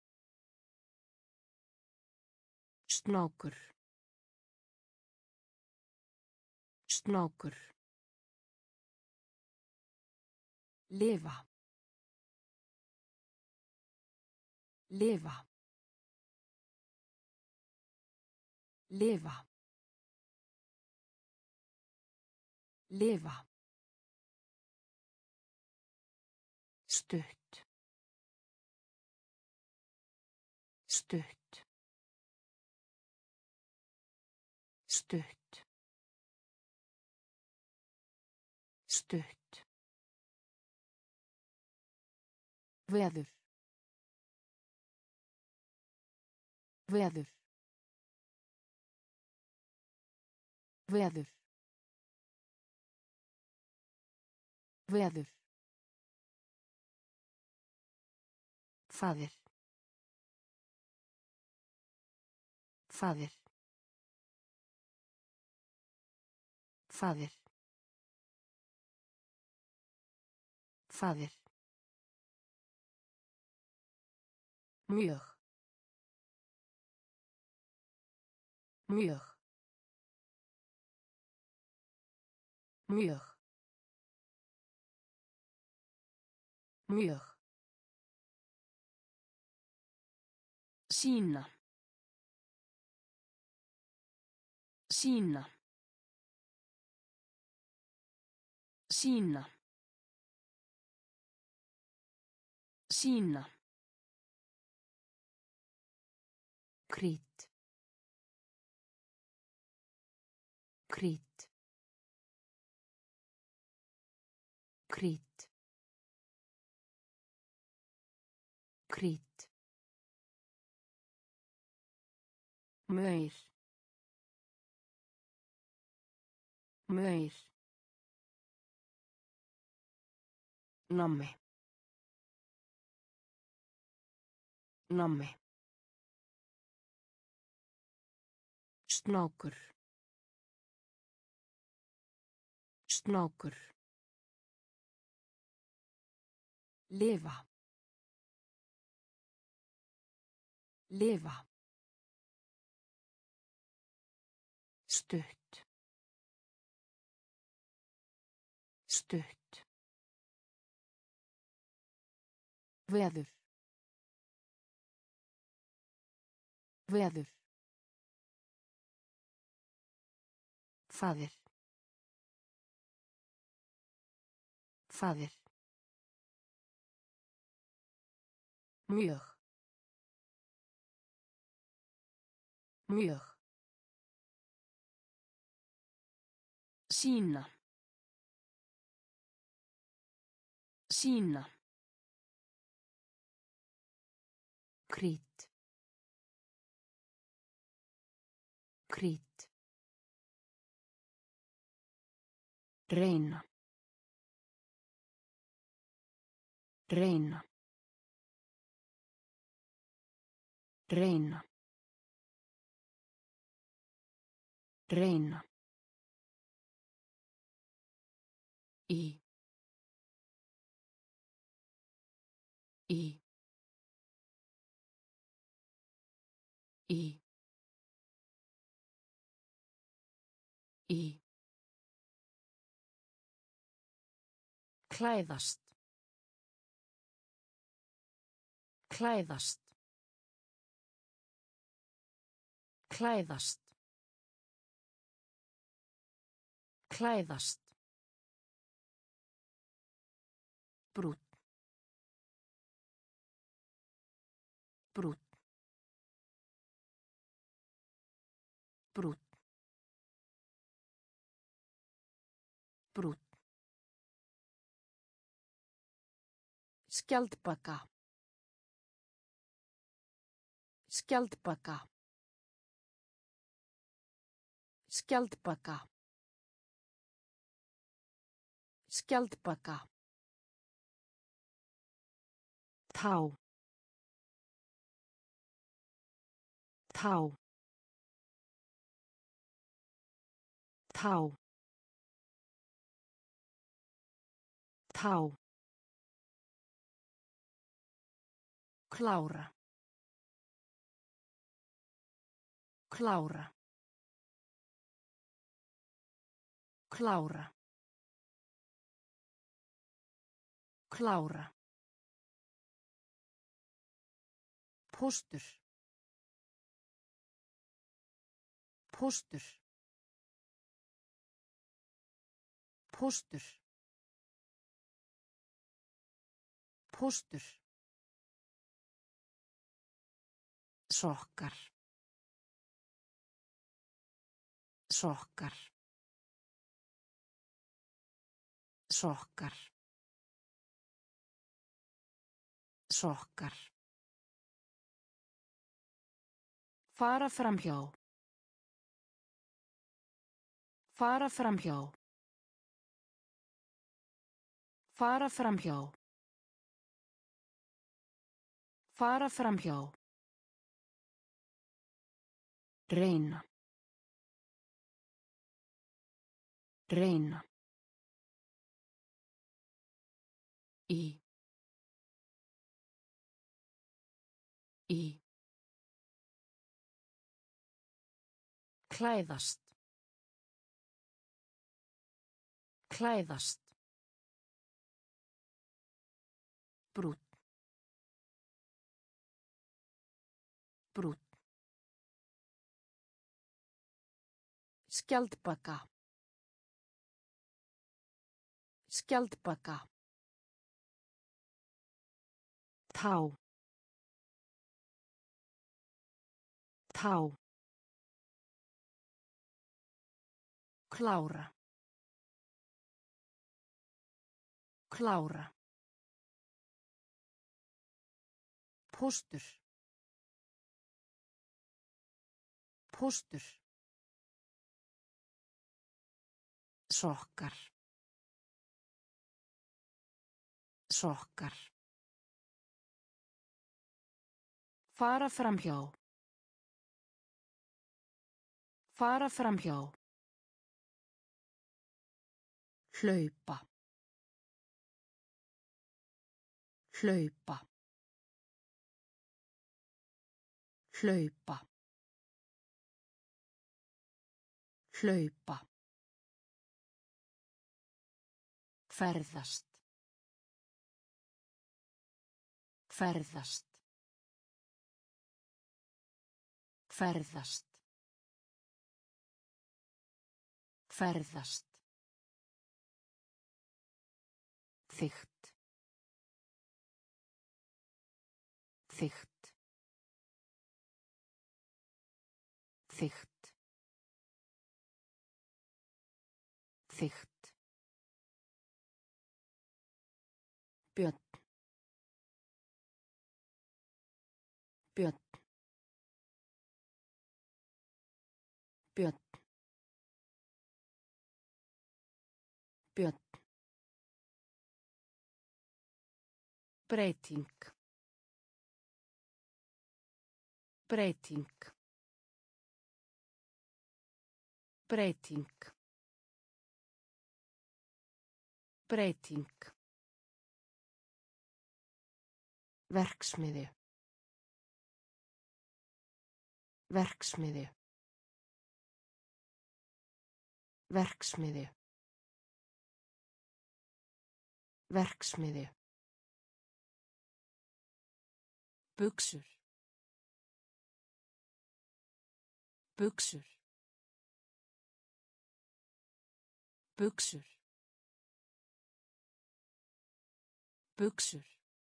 Snákur. Snákur. Lifa. Lifa. Lifa. Lifa. Stutt. Stutt. Stutt. Stutt. Veður. Veður. Veður. Veður. Faðir. Faðir. Faðir. Faðir. Mjög. Mjög. Mjög. Mjög. Sýna. Sýna. Sýna. Sýna. Krít. Krít. Krít. Krít. Maur. Maur. Nammi. Nammi. Snákur. Snákur. Lifa. Lifa. Stutt. Stutt. Veður. Veður. Faðir. Faðir. Mjög. Mjög. Sýna. Sýna. Krít. Krít. Reyna. Reyna. Reyna. Reyna. Í. Í. Í. Í. Klæðast. Klæðast. Klæðast. Klæðast. Brúnn. Brúnn. Brúnn. Brúnn. Skjaldbaka. Skjaldbaka. Skjaldbaka. Skjaldbaka. Tá. Tá. Tá. Tá. Klára. Klára. Klára. Klára. Póstur. Póstur. Póstur. Póstur. Sokkar. Sokkar. Sokkar. Sokkar. Fara framhjá. Fara framhjá. Fara framhjá. Fara framhjá. Reyna. Reyna. Í. Í. Klæðast. Klæðast. Brúnn. Brúnn. Skjaldbaka. Skjaldbaka. Tá. Tá. Klára. Klára. Póstur. Póstur. Sokkar. Sokkar. Fara framhjá. Fara framhjá. Hlaupa. Hlaupa. Hlaupa. Hlaupa. Ferðast. Ferðast. Ferðast. Ferðast. Þykkt. Þykkt. Þykkt. Þykkt. Björn. Björn. Björn. Björn. Breyting. Breyting. Breyting. Breyting. Verksmiðju. Verksmiðju. Verksmiðju. Verksmiðju. Buxur. Buxur. Buxur. Buxur.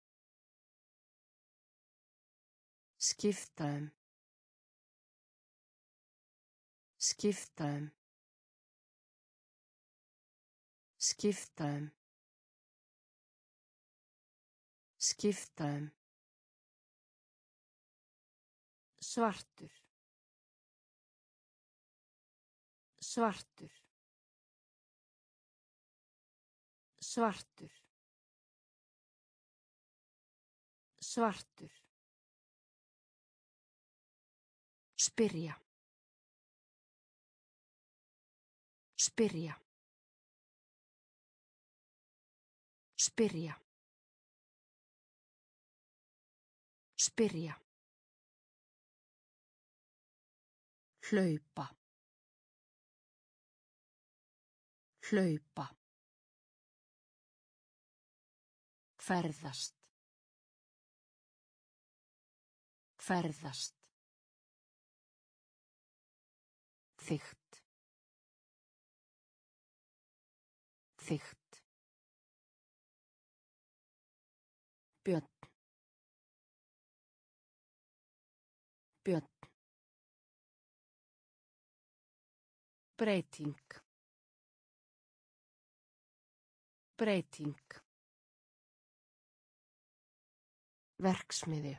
Skipta um. Skipta um. Skipta um. Skipta um. Svartur. Svartur. Svartur. Svartur. Spyrja. Spyrja. Spyrja. Spyrja. Hlaupa. Hlaupa. Ferðast. Ferðast. Þykkt. Þykkt. Björn. Björn. Breyting. Breyting. Verksmiðju.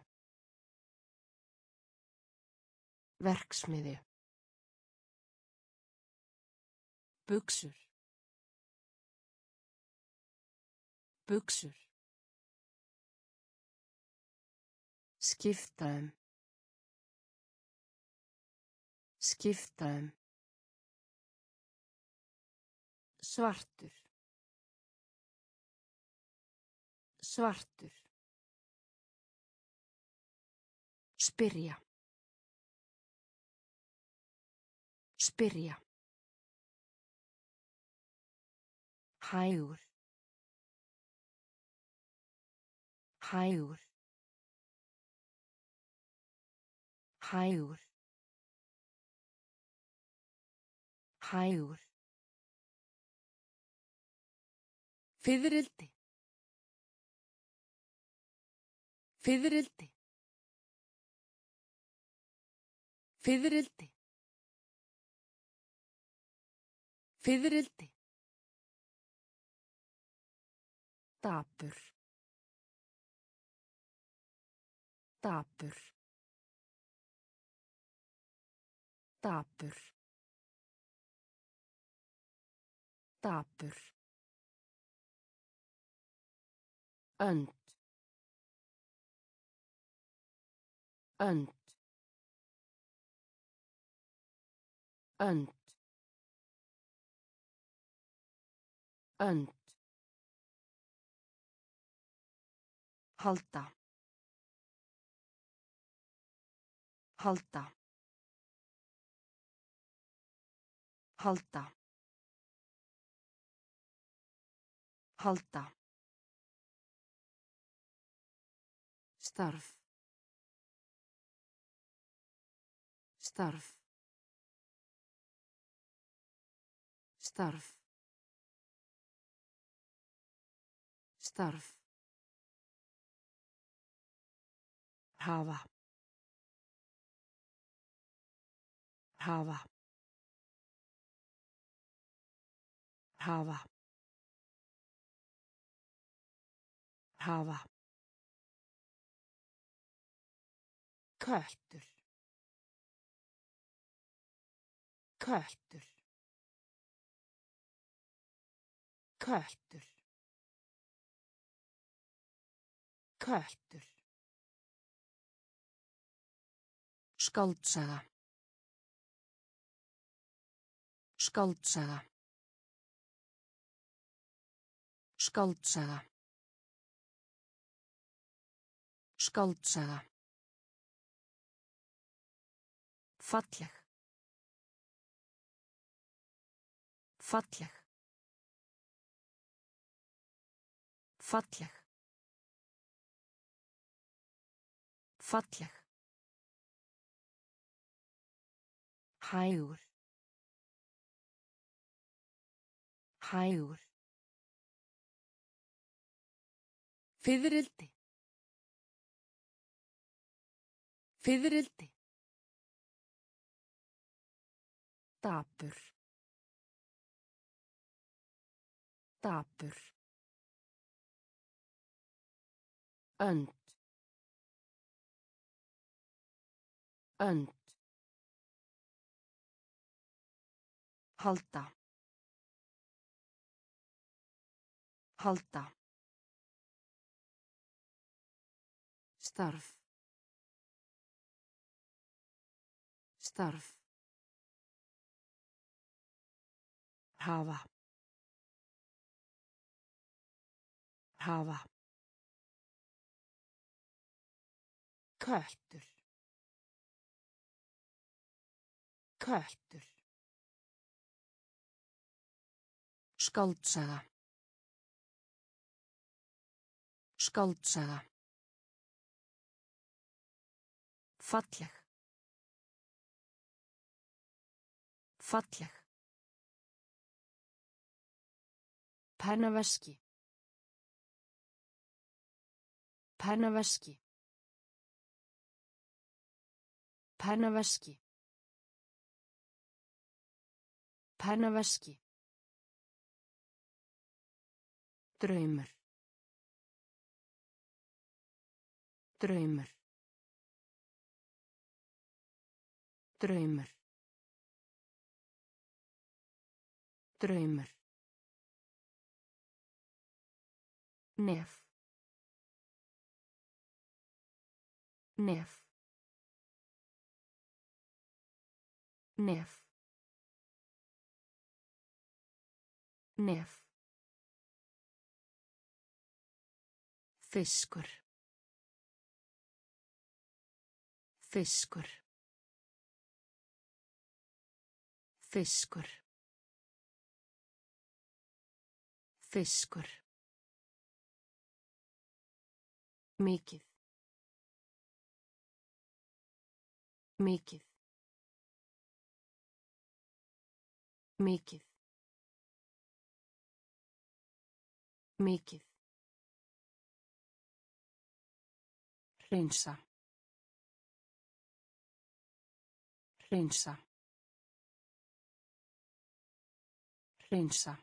Verksmiðju. Buxur. Buxur. Skipta um. Skipta um. Svartur. Svartur. Spyrja. Spyrja. Hægur. Hægur. Hægur. Hægur. Fiðrildi. Fiðrildi. Fiðrildi. Fiðrildi. Dapur. Dapur. Dapur. Dapur. Önd. Önd. Önd. önd, halda, halda, halda, halda, starf, starf, starf, starf, hafa, hafa, hafa, hafa, köttur, köttur, köttur, köttur, skáldsaga, skáldsaga, skáldsaga, skáldsaga, falleg, falleg, falleg, falleg, hægur, hægur, fiðrildi, fiðrildi, dapur, dapur, önd, önd, halda, halda, starf, starf, hafa, hafa, köttur, köttur, skáldsaga, skáldsaga, falleg, falleg, pennaveski, pennaveski, pennaveski, pennaveski, draumur, draumur, draumur, draumur, nef, nef, nef, nef, fiskur, fiskur, fiskur, fiskur, mikið, mikið, mikið, mikið, hreinsa, hreinsa, hreinsa,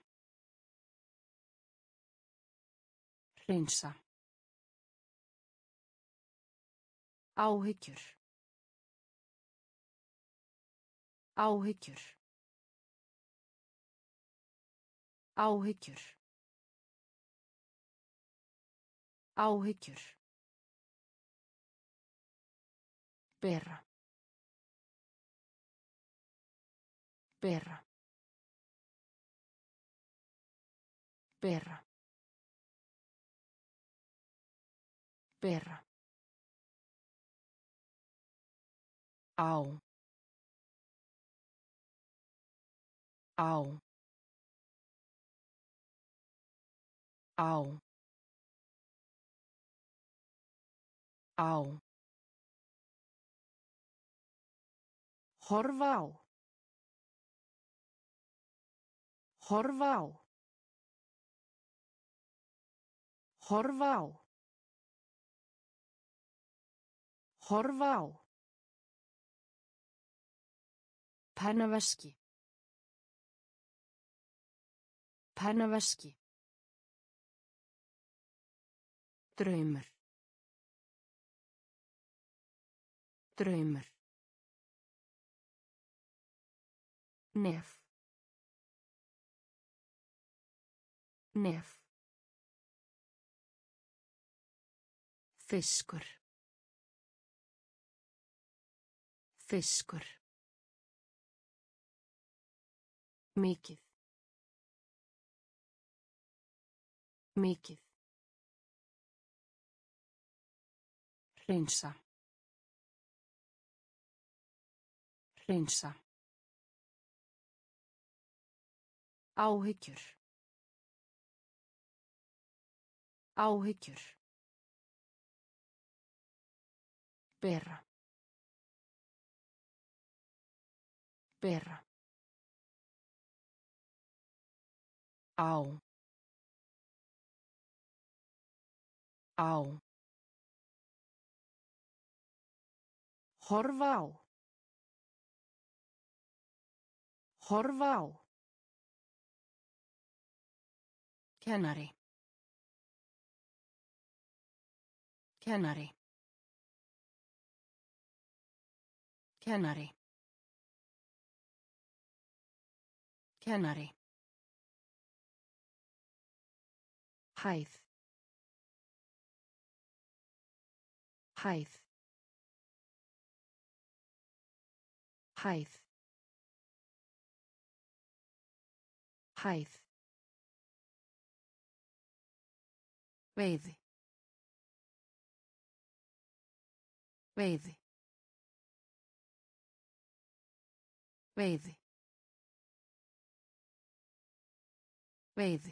hreinsa, áhyggjur, áhyggjur, áhyggjur, áhyggjur, bera, bera, Bera. Bera. Á. Á. Á. Á. Horfa á. Horfa á. Horfa á. Horfa á. Pennaveski. Pennaveski. Draumur. Draumur. Nef. Nef. Fiskur. Fiskur. Mikið. Mikið. Hreinsa. Hreinsa. Áhyggjur. Áhyggjur. Bera. Bera. Á. Á. Horfa á. Horfa á. Kennari. Kennari. Kennari. Kennari. Hæð. Hæð. Hæð. Hæð. Veiði. Veiði. Veiði. Veiði.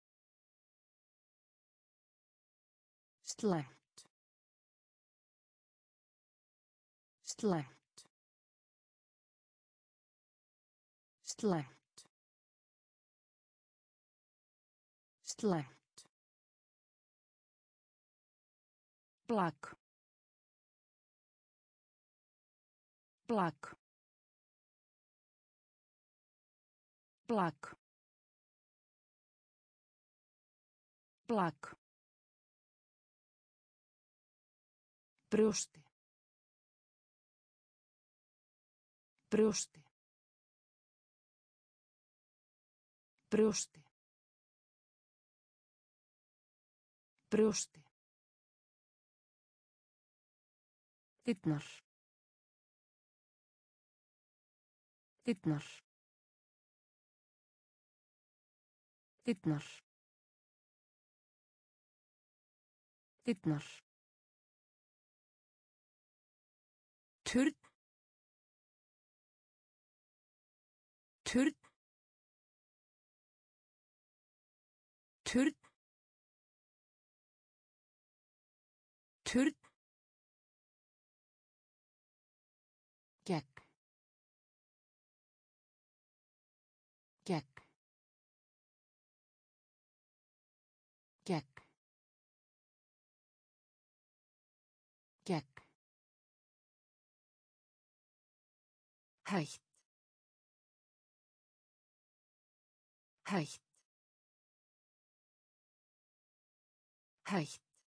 Slæmt. Slæmt. Slæmt. Slæmt. Blak. Blak. Blak. Blak. Brjósti. Brjósti. Brjósti. Brjósti. Dyrnar. Dyrnar. Dyrnar. Dyrnar. Turn. Turn. Turn. Turn. Gegn. Gegn. Gegn. Gegn. Hætt. Hætt. Hætt.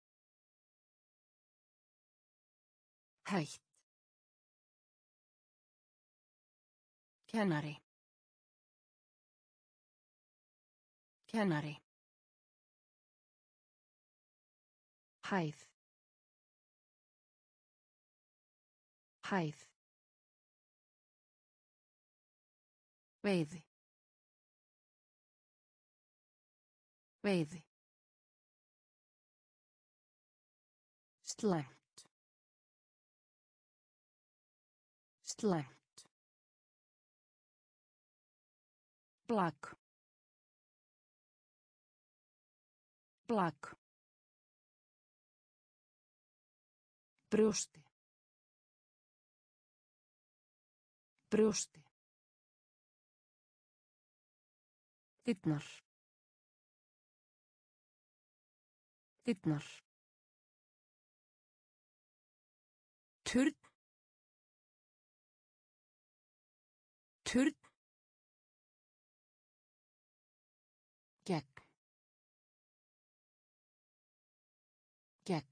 Hætt. Kennari. Kennari. Hæð. Hæð. Veiði. Veiði. Slæmt. Slæmt. Blak. Blak. Brjósti. Brjósti. Dyrnar. Dyrnar. Turn. Turn. Gegn. Gegn.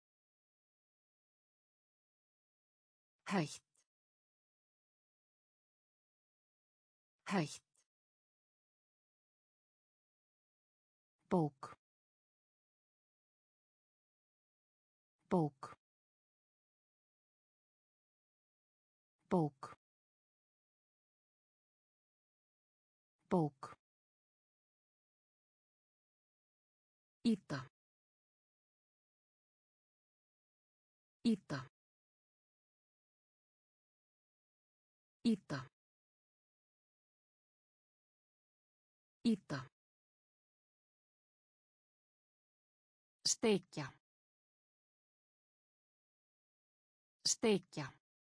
Hætt. Hætt. Bók. Bók. Bók. Bók. Ýta. Ýta. Ýta. Ýta. Steikja. Steikja.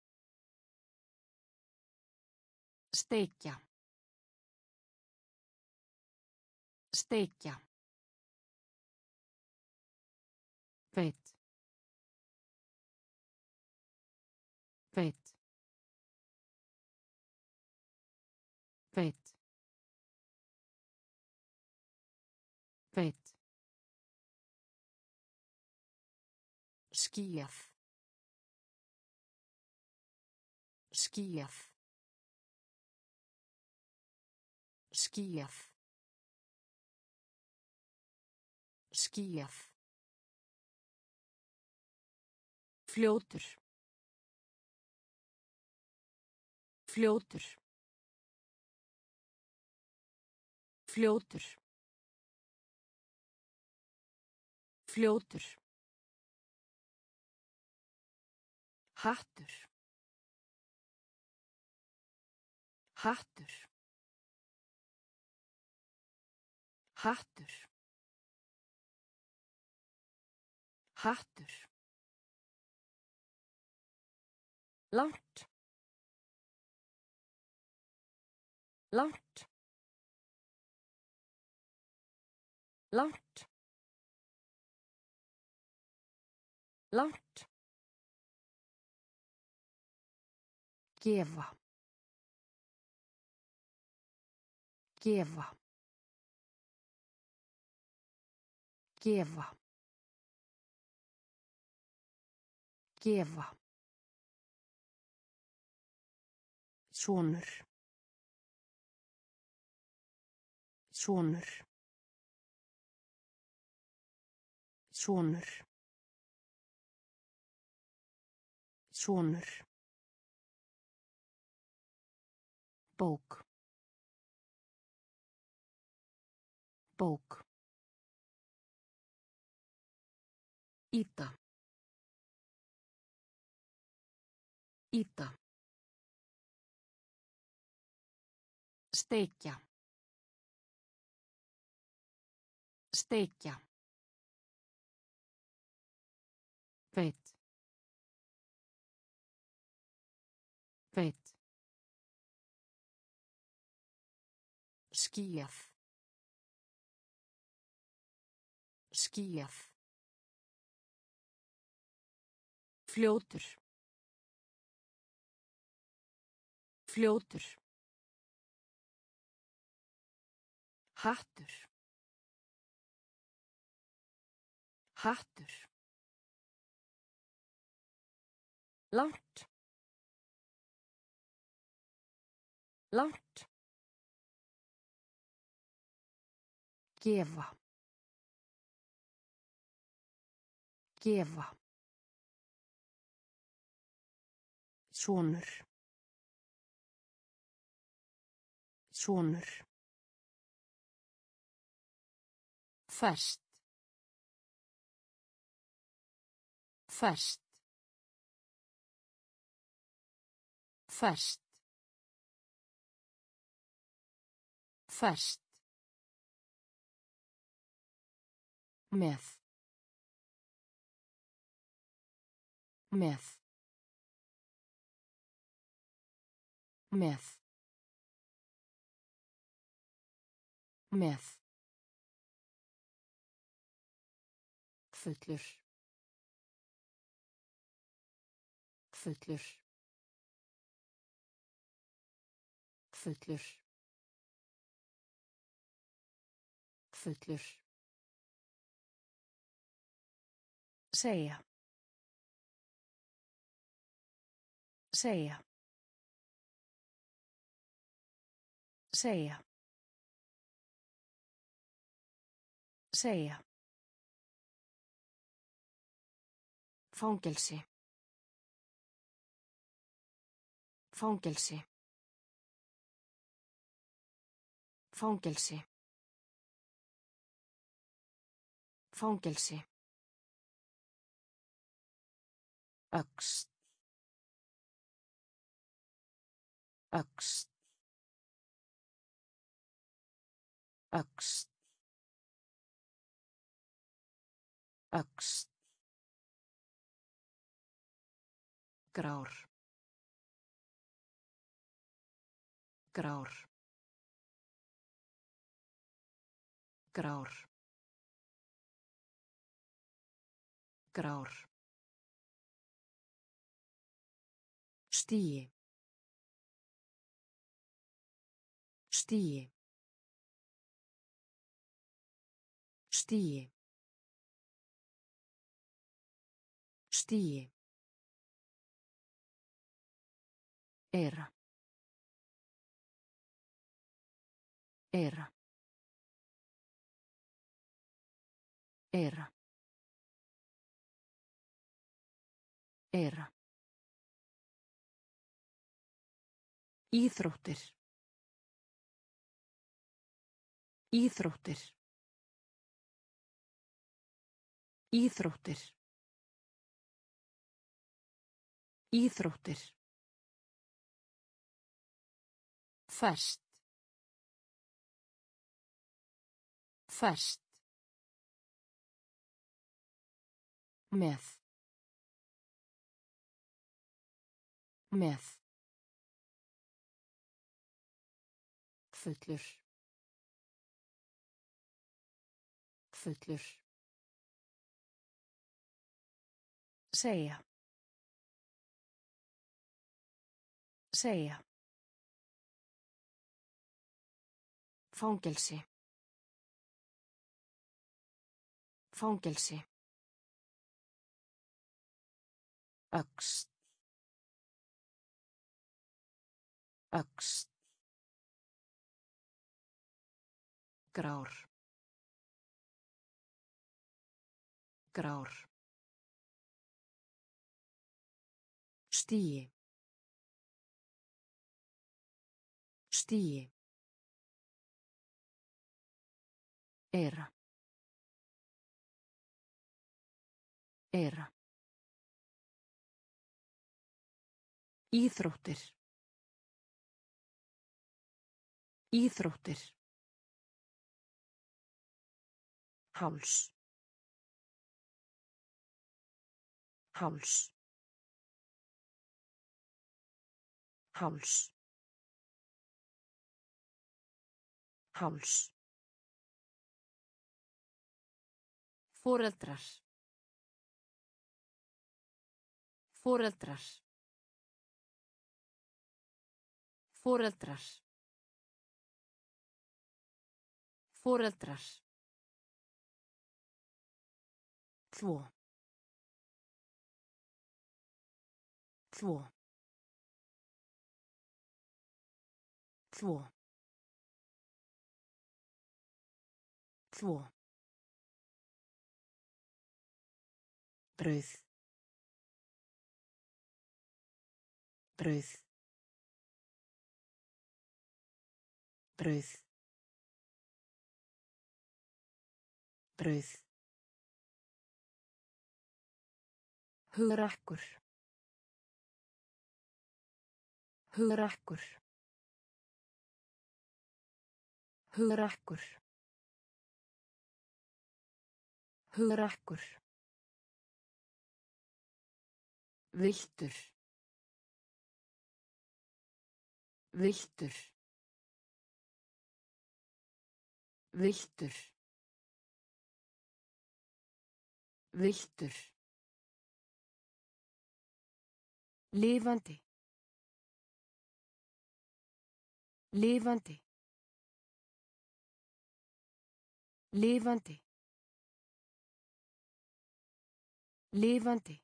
Steikja. Steikja. Veit. Veit. Veit. Veit. Skýjað. Skýjað. Skýjað. Skýjað. Fljótur. Fljótur. Fljótur. Fljótur. Hattur. Hattur. Hattur. Hattur. Langt. Langt. Langt. Langt. Gefa. Gefa. Gefa. Gefa. Sonur. Sonur. Sonur. Sonur. Bók. Bók. Ýta. Ýta. Steikja. Steikja. Veit. Veit. Skýjað. Skýjað. Fljótur. Fljótur. Hattur. Hattur. Langt. Langt. Gefa. Gefa. Sonur. Sonur. Ferskt. Ferskt. Ferskt. Ferskt. Með. Með. Með. Með. Fullur. Fullur. Fullur. Fullur. Segja. Segja. Segja. Segja. Fangelsi. Fangelsi. Fangelsi. Fangelsi. Öxl. Öxl. Öxl. Öxl. Grár. Grár. Grár. Grár. Stigi. Stigi. Stigi. Stigi. Era. Era. Era. Era. Íþróttir. Íþróttir. Íþróttir. Íþróttir. Ferskt. Ferskt. Með. Með. Fullur. Fullur. Segja. Segja. Fangelsi. Fangelsi. Öxl. Öxl. Grár. Grár. Stigi. Stigi. Era. Era. Íþróttir. Íþróttir. Háls. Háls. Háls. Háls. Foreldrar. Foreldrar. Foreldrar. Foreldrar. Þvo. Þvo. Þvo. Þvo. Brauð. Brauð. Brauð. Brauð. Hugrakkur. Hugrakkur. Hugrakkur. Hugrakkur. Villtur. Villtur. Villtur. Villtur. Lifandi. Lifandi. Lifandi. Lifandi.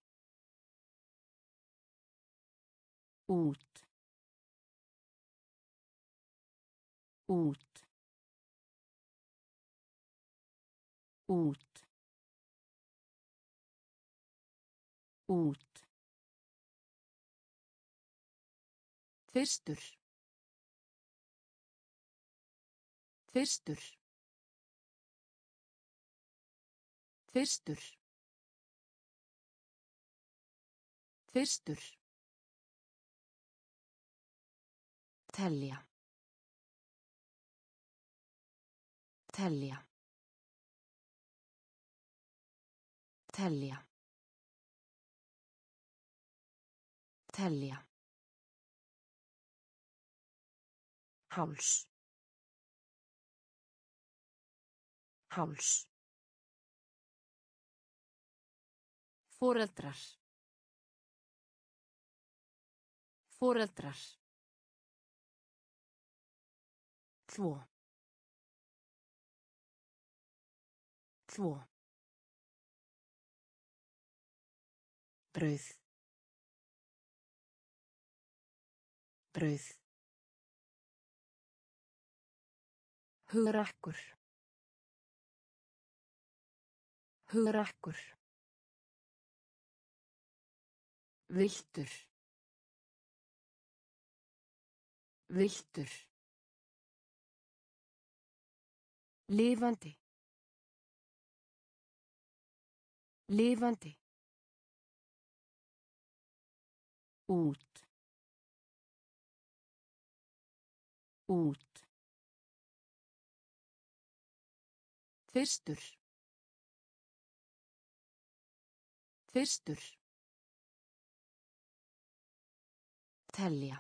Út. Út. Út. Út. Fyrstur. Fyrstur. Fyrstur. Fyrstur. Telja. Telja. Telja. Telja. Háls. Háls. Foreldrar. Foreldrar. Þvo. Þvo. Brauð. Brauð. Hugrakkur. Hugrakkur. Villtur. Villtur. Lifandi. Lifandi. Út. Út. Fyrstur. Fyrstur. Telja.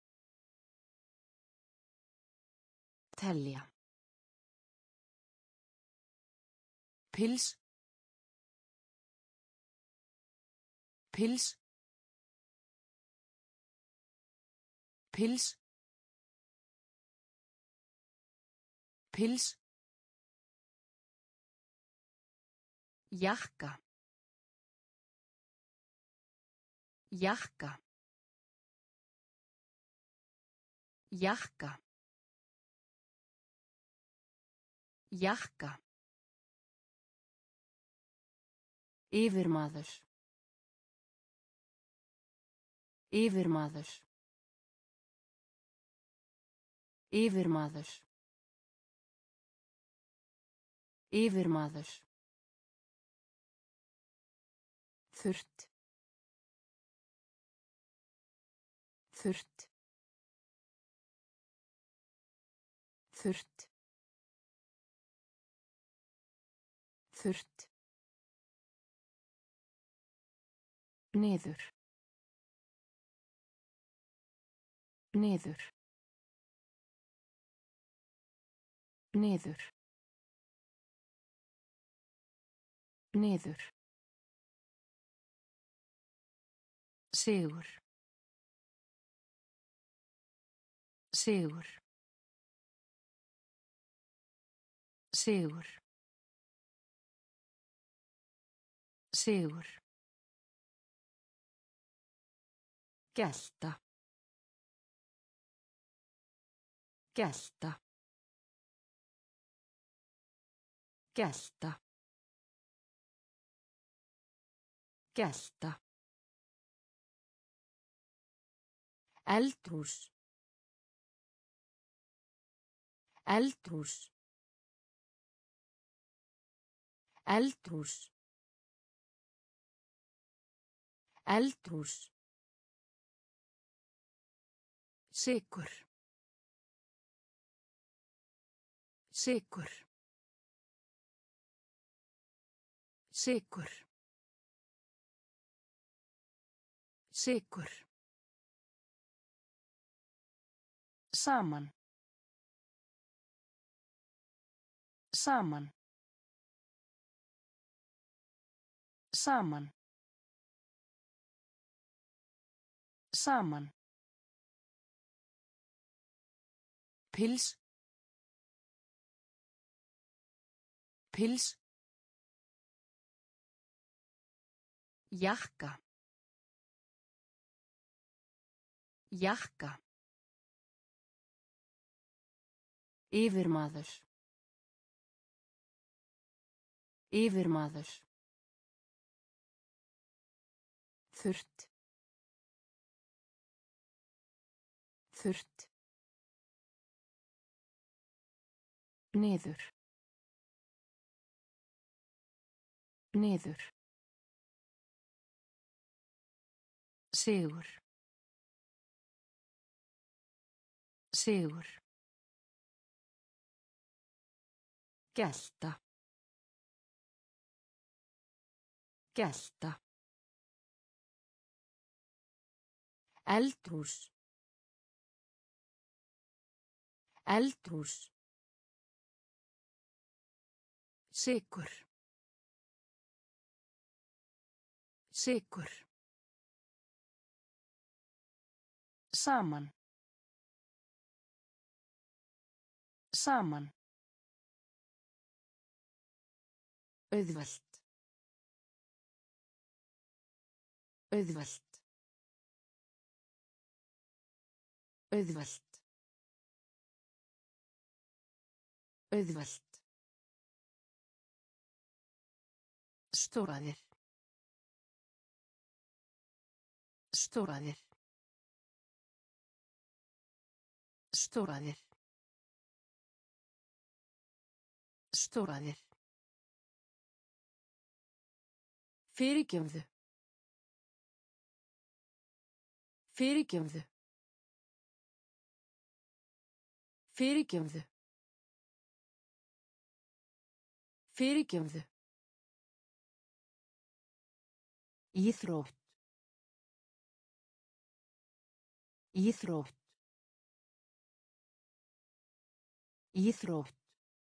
Telja. Pils. Pils. Pils. Pils. Jakka. Jakka. Jakka. Jakka. Yfirmaður. Yfirmaður. Yfirmaður. Yfirmaður. Þurrt. Þurrt. Þurrt. Þurrt. Niður. Niður. Niður. Niður. Sigur. Sigur. Sigur. Sigur. Gelta. Gelta. Gelta. Gelta. Eldhús. Eldhús. Eldhús. Eldhús. Sykur. Sykur. Sykur. Sykur. Saman. Saman. Saman. Saman. Pils. Pils. Jakka. Jakka. Yfirmaður. Yfirmaður. Þurrt. Þurrt. Niður. Niður. Sigur. Sigur. Gelta. Gelta. Eldhús. Eldhús. Sykur. Sykur. Saman. Saman. Auðvelt. Auðvelt. Auðvelt. Auðvelt. Stóraðir. Stóraðir. Stóraðir. Stóraðir. Fyrirgefðu. Fyrirgefðu. Fyrirgefðu. Fyrirgefðu. Íþrótt. Íþrótt. Íþrótt.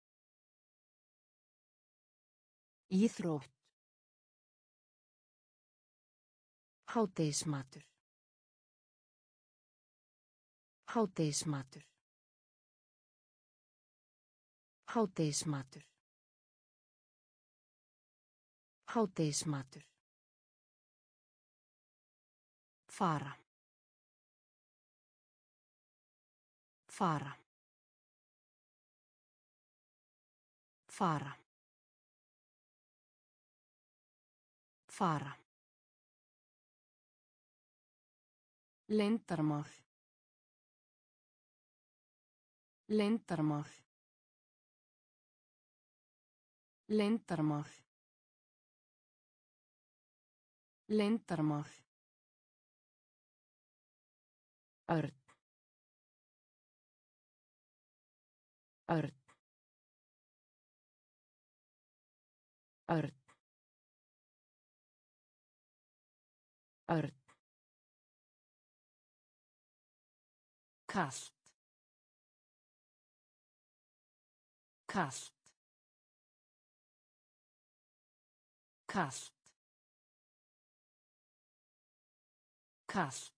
Íþrótt. Hádegismatur. Hádegismatur. Hádegismatur. Hádegismatur. Fara. Fara. Fara. Fara. Leyndarmál. Leyndarmál. Leyndarmál. Leyndarmál. Örn. Örn. Örn. Örn. Kalt. Kalt. Kalt. Kalt.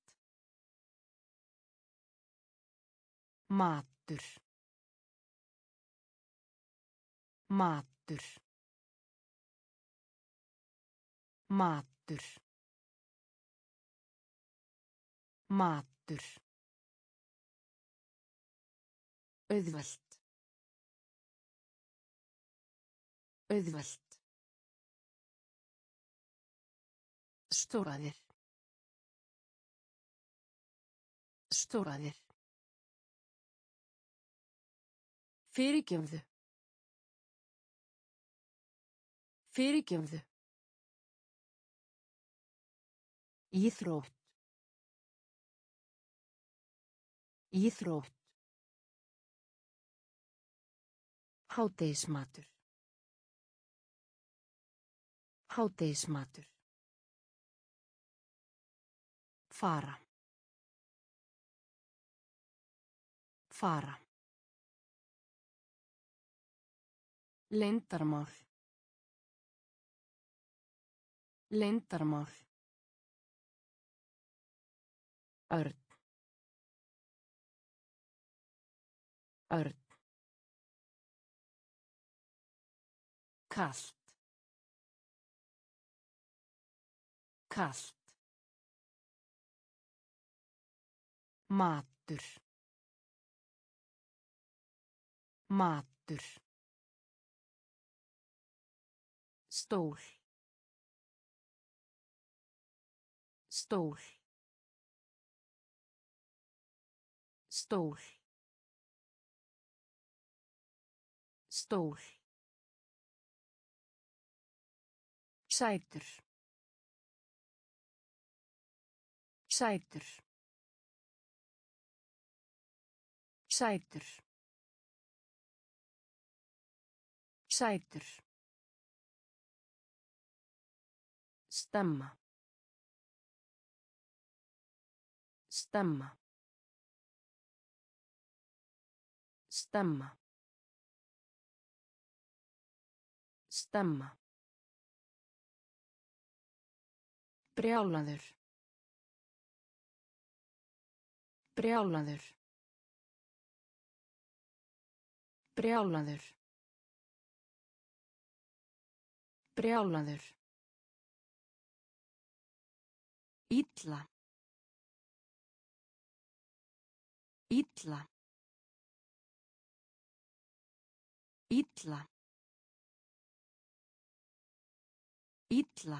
Matur. Matur. Matur. Matur. Auðvelt. Auðvelt. Stóraðir. Stóraðir. Fyrirgefðu. Fyrirgefðu. Íþrótt. Íþrótt. Hádegismatur. Hádegismatur. Fara. Fara. Leyndarmál. Leyndarmál. Örn. Örn. Kalt. Kalt. Matur. Matur. Stól. Stól. Stól. Stól. Sætur. Sætur. Sætur. Sætur. Stemma. Stemma. Stemma. Stemma. Brjálaður. Brjálaður. Brjálaður. Brjálaður. Illa. Illa. Illa. Illa.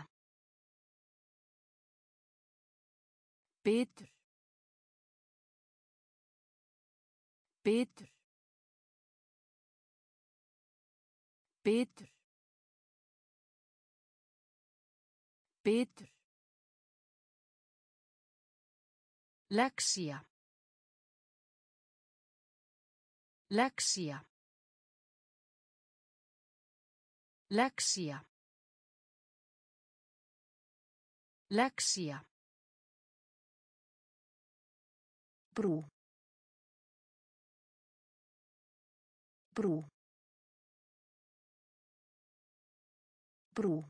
Bitur. Bitur. Bitur. Bitur. Lexía. Lexía. Lexía. Lexía. Brú. Brú. Brú.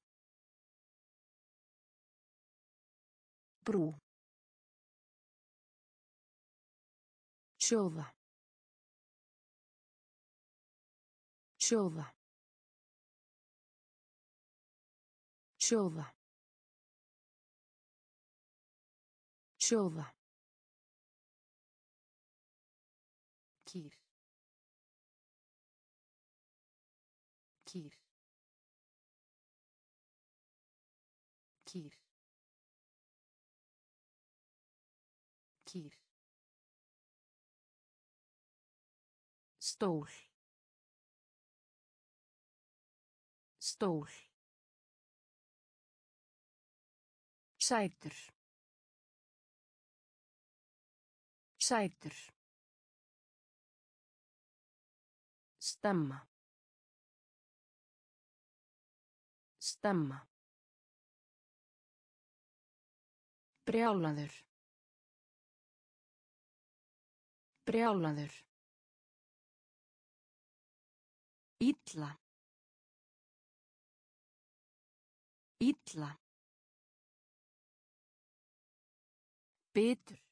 Brú. Sjóða. Sjóða. Sjóða. Sjóða. Kýr. Kýr. Kýr. Kýr. Stól. Stól. Sætur. Sætur. Stemma. Stemma. Brjálaður. Brjálaður. Illa. Illa. Bitur.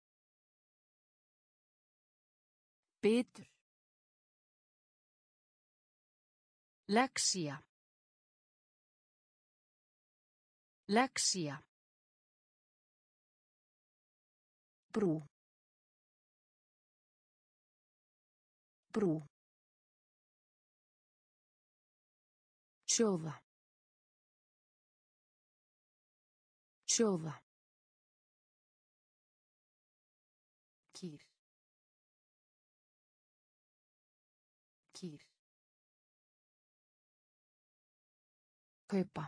Bitur. Lexía. Lexía. Brú. Brú. Sjóða. Sjóða. Kýr. Kýr. Kaupa.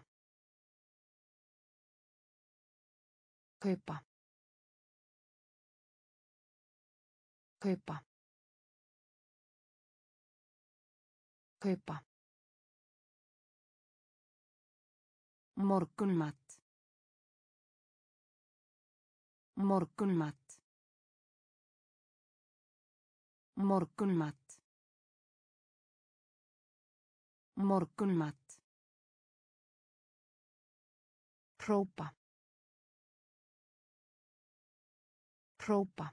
Kaupa. Kaupa. Kaupa. Morgunmat. Morgunmat. Morgunmat. Morgunmat. Hrópa. Hrópa.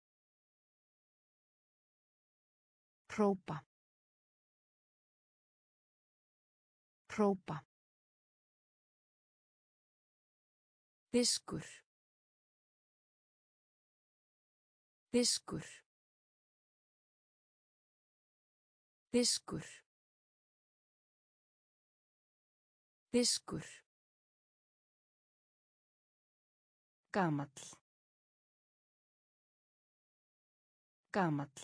Hrópa. Hrópa. Diskur. Diskur. Diskur. Diskur. Gamall. Gamall.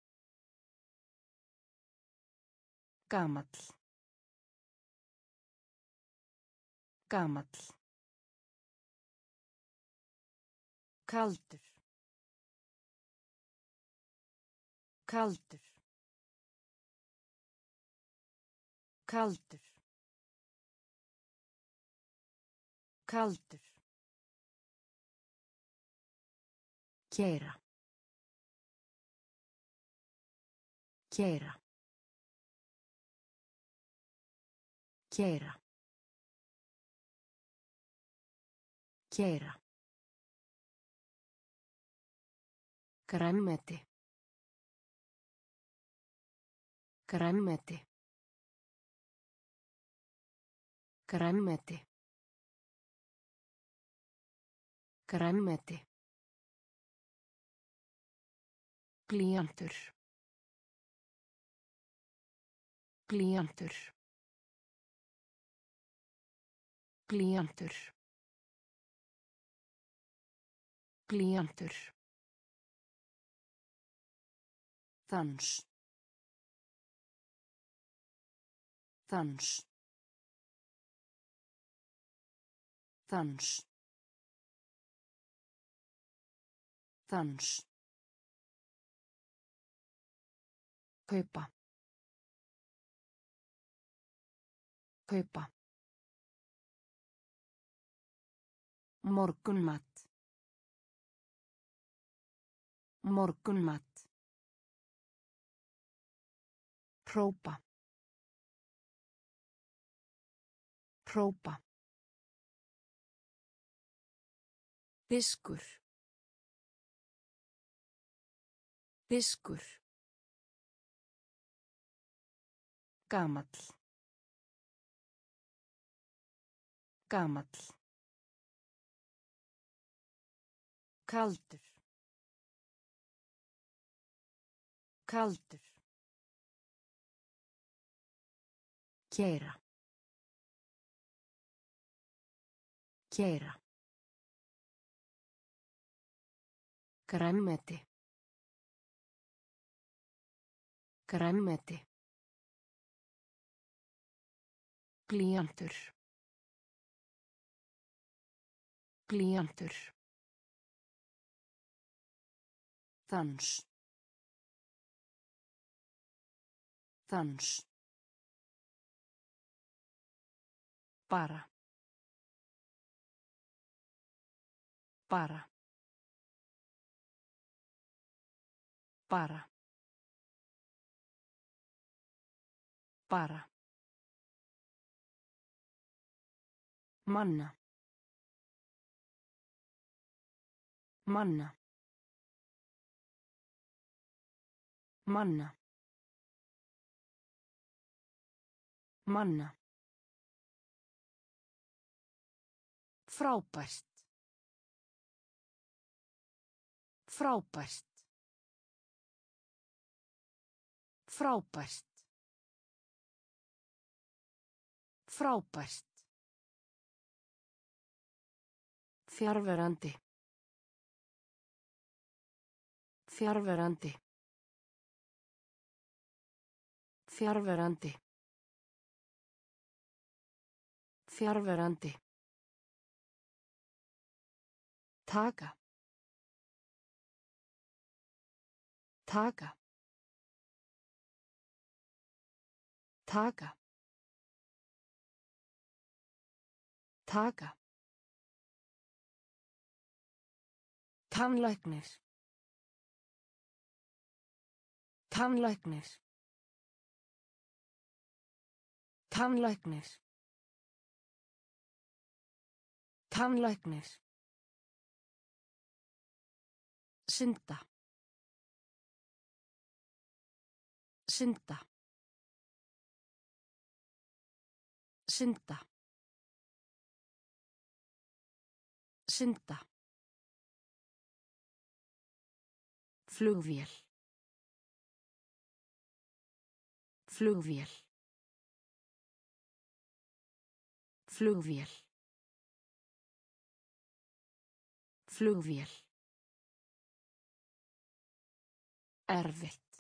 Gamall. Gamall. Kaldur. Kaldur. Kaldur. Kaldur. Keyra. Keyra. Keyra. Keyra. Grænmeti. Grænmeti. Grænmeti. Grænmeti. Blýantur. Blýantur. Blýantur. Blýantur. Dans. Dans. Dans. Dans. Kaupa. Kaupa. Morgunmat. Morgunmat. Hrópa. Hrópa. Diskur. Diskur. Gamall. Gamall. Kaldur. Kaldur. Keyra. Keyra. Grænmeti. Grænmeti. Blýantur. Blýantur. Dans. Dans. Bara. Bara. Bara. Bara. Manna. Manna. Manna. Manna. Frábært. Frábært. Frábært. Frábært. Fjarverandi. Fjarverandi. Fjarverandi. Fjarverandi. Taka. Taka. Taka. Taka. Tannlæknir. Tannlæknir. Tannlæknir. Tannlæknir. Synda. Synda. Synda. Synda. Flugvél. Flugvél. Flugvél. Flugvél. Erfitt.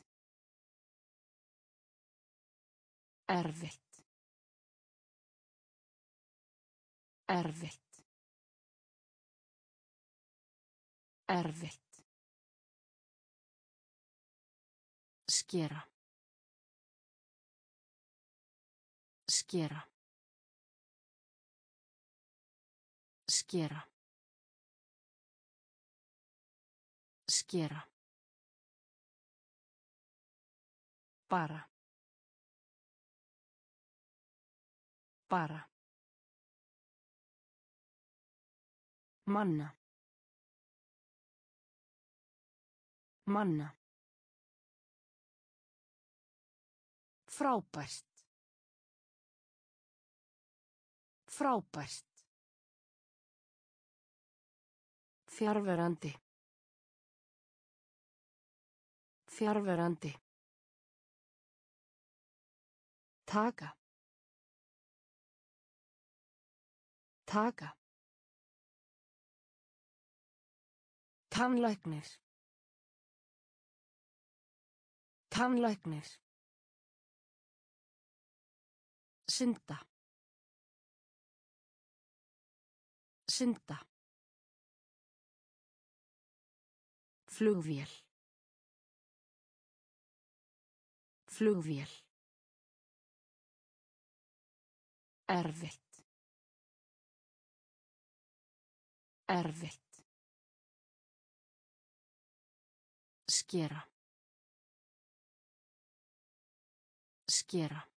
Erfitt. Erfitt. Erfitt. Skera. Skera. Skera. Skera. Bara. Bara. Manna. Manna. Frábært. Frábært. Fjarverandi. Fjarverandi. Taka. Taka. Tannlæknir. Tannlæknir. Synda. Synda. Flugvél. Flugvél. Erfitt. Erfitt. Skera. Skera.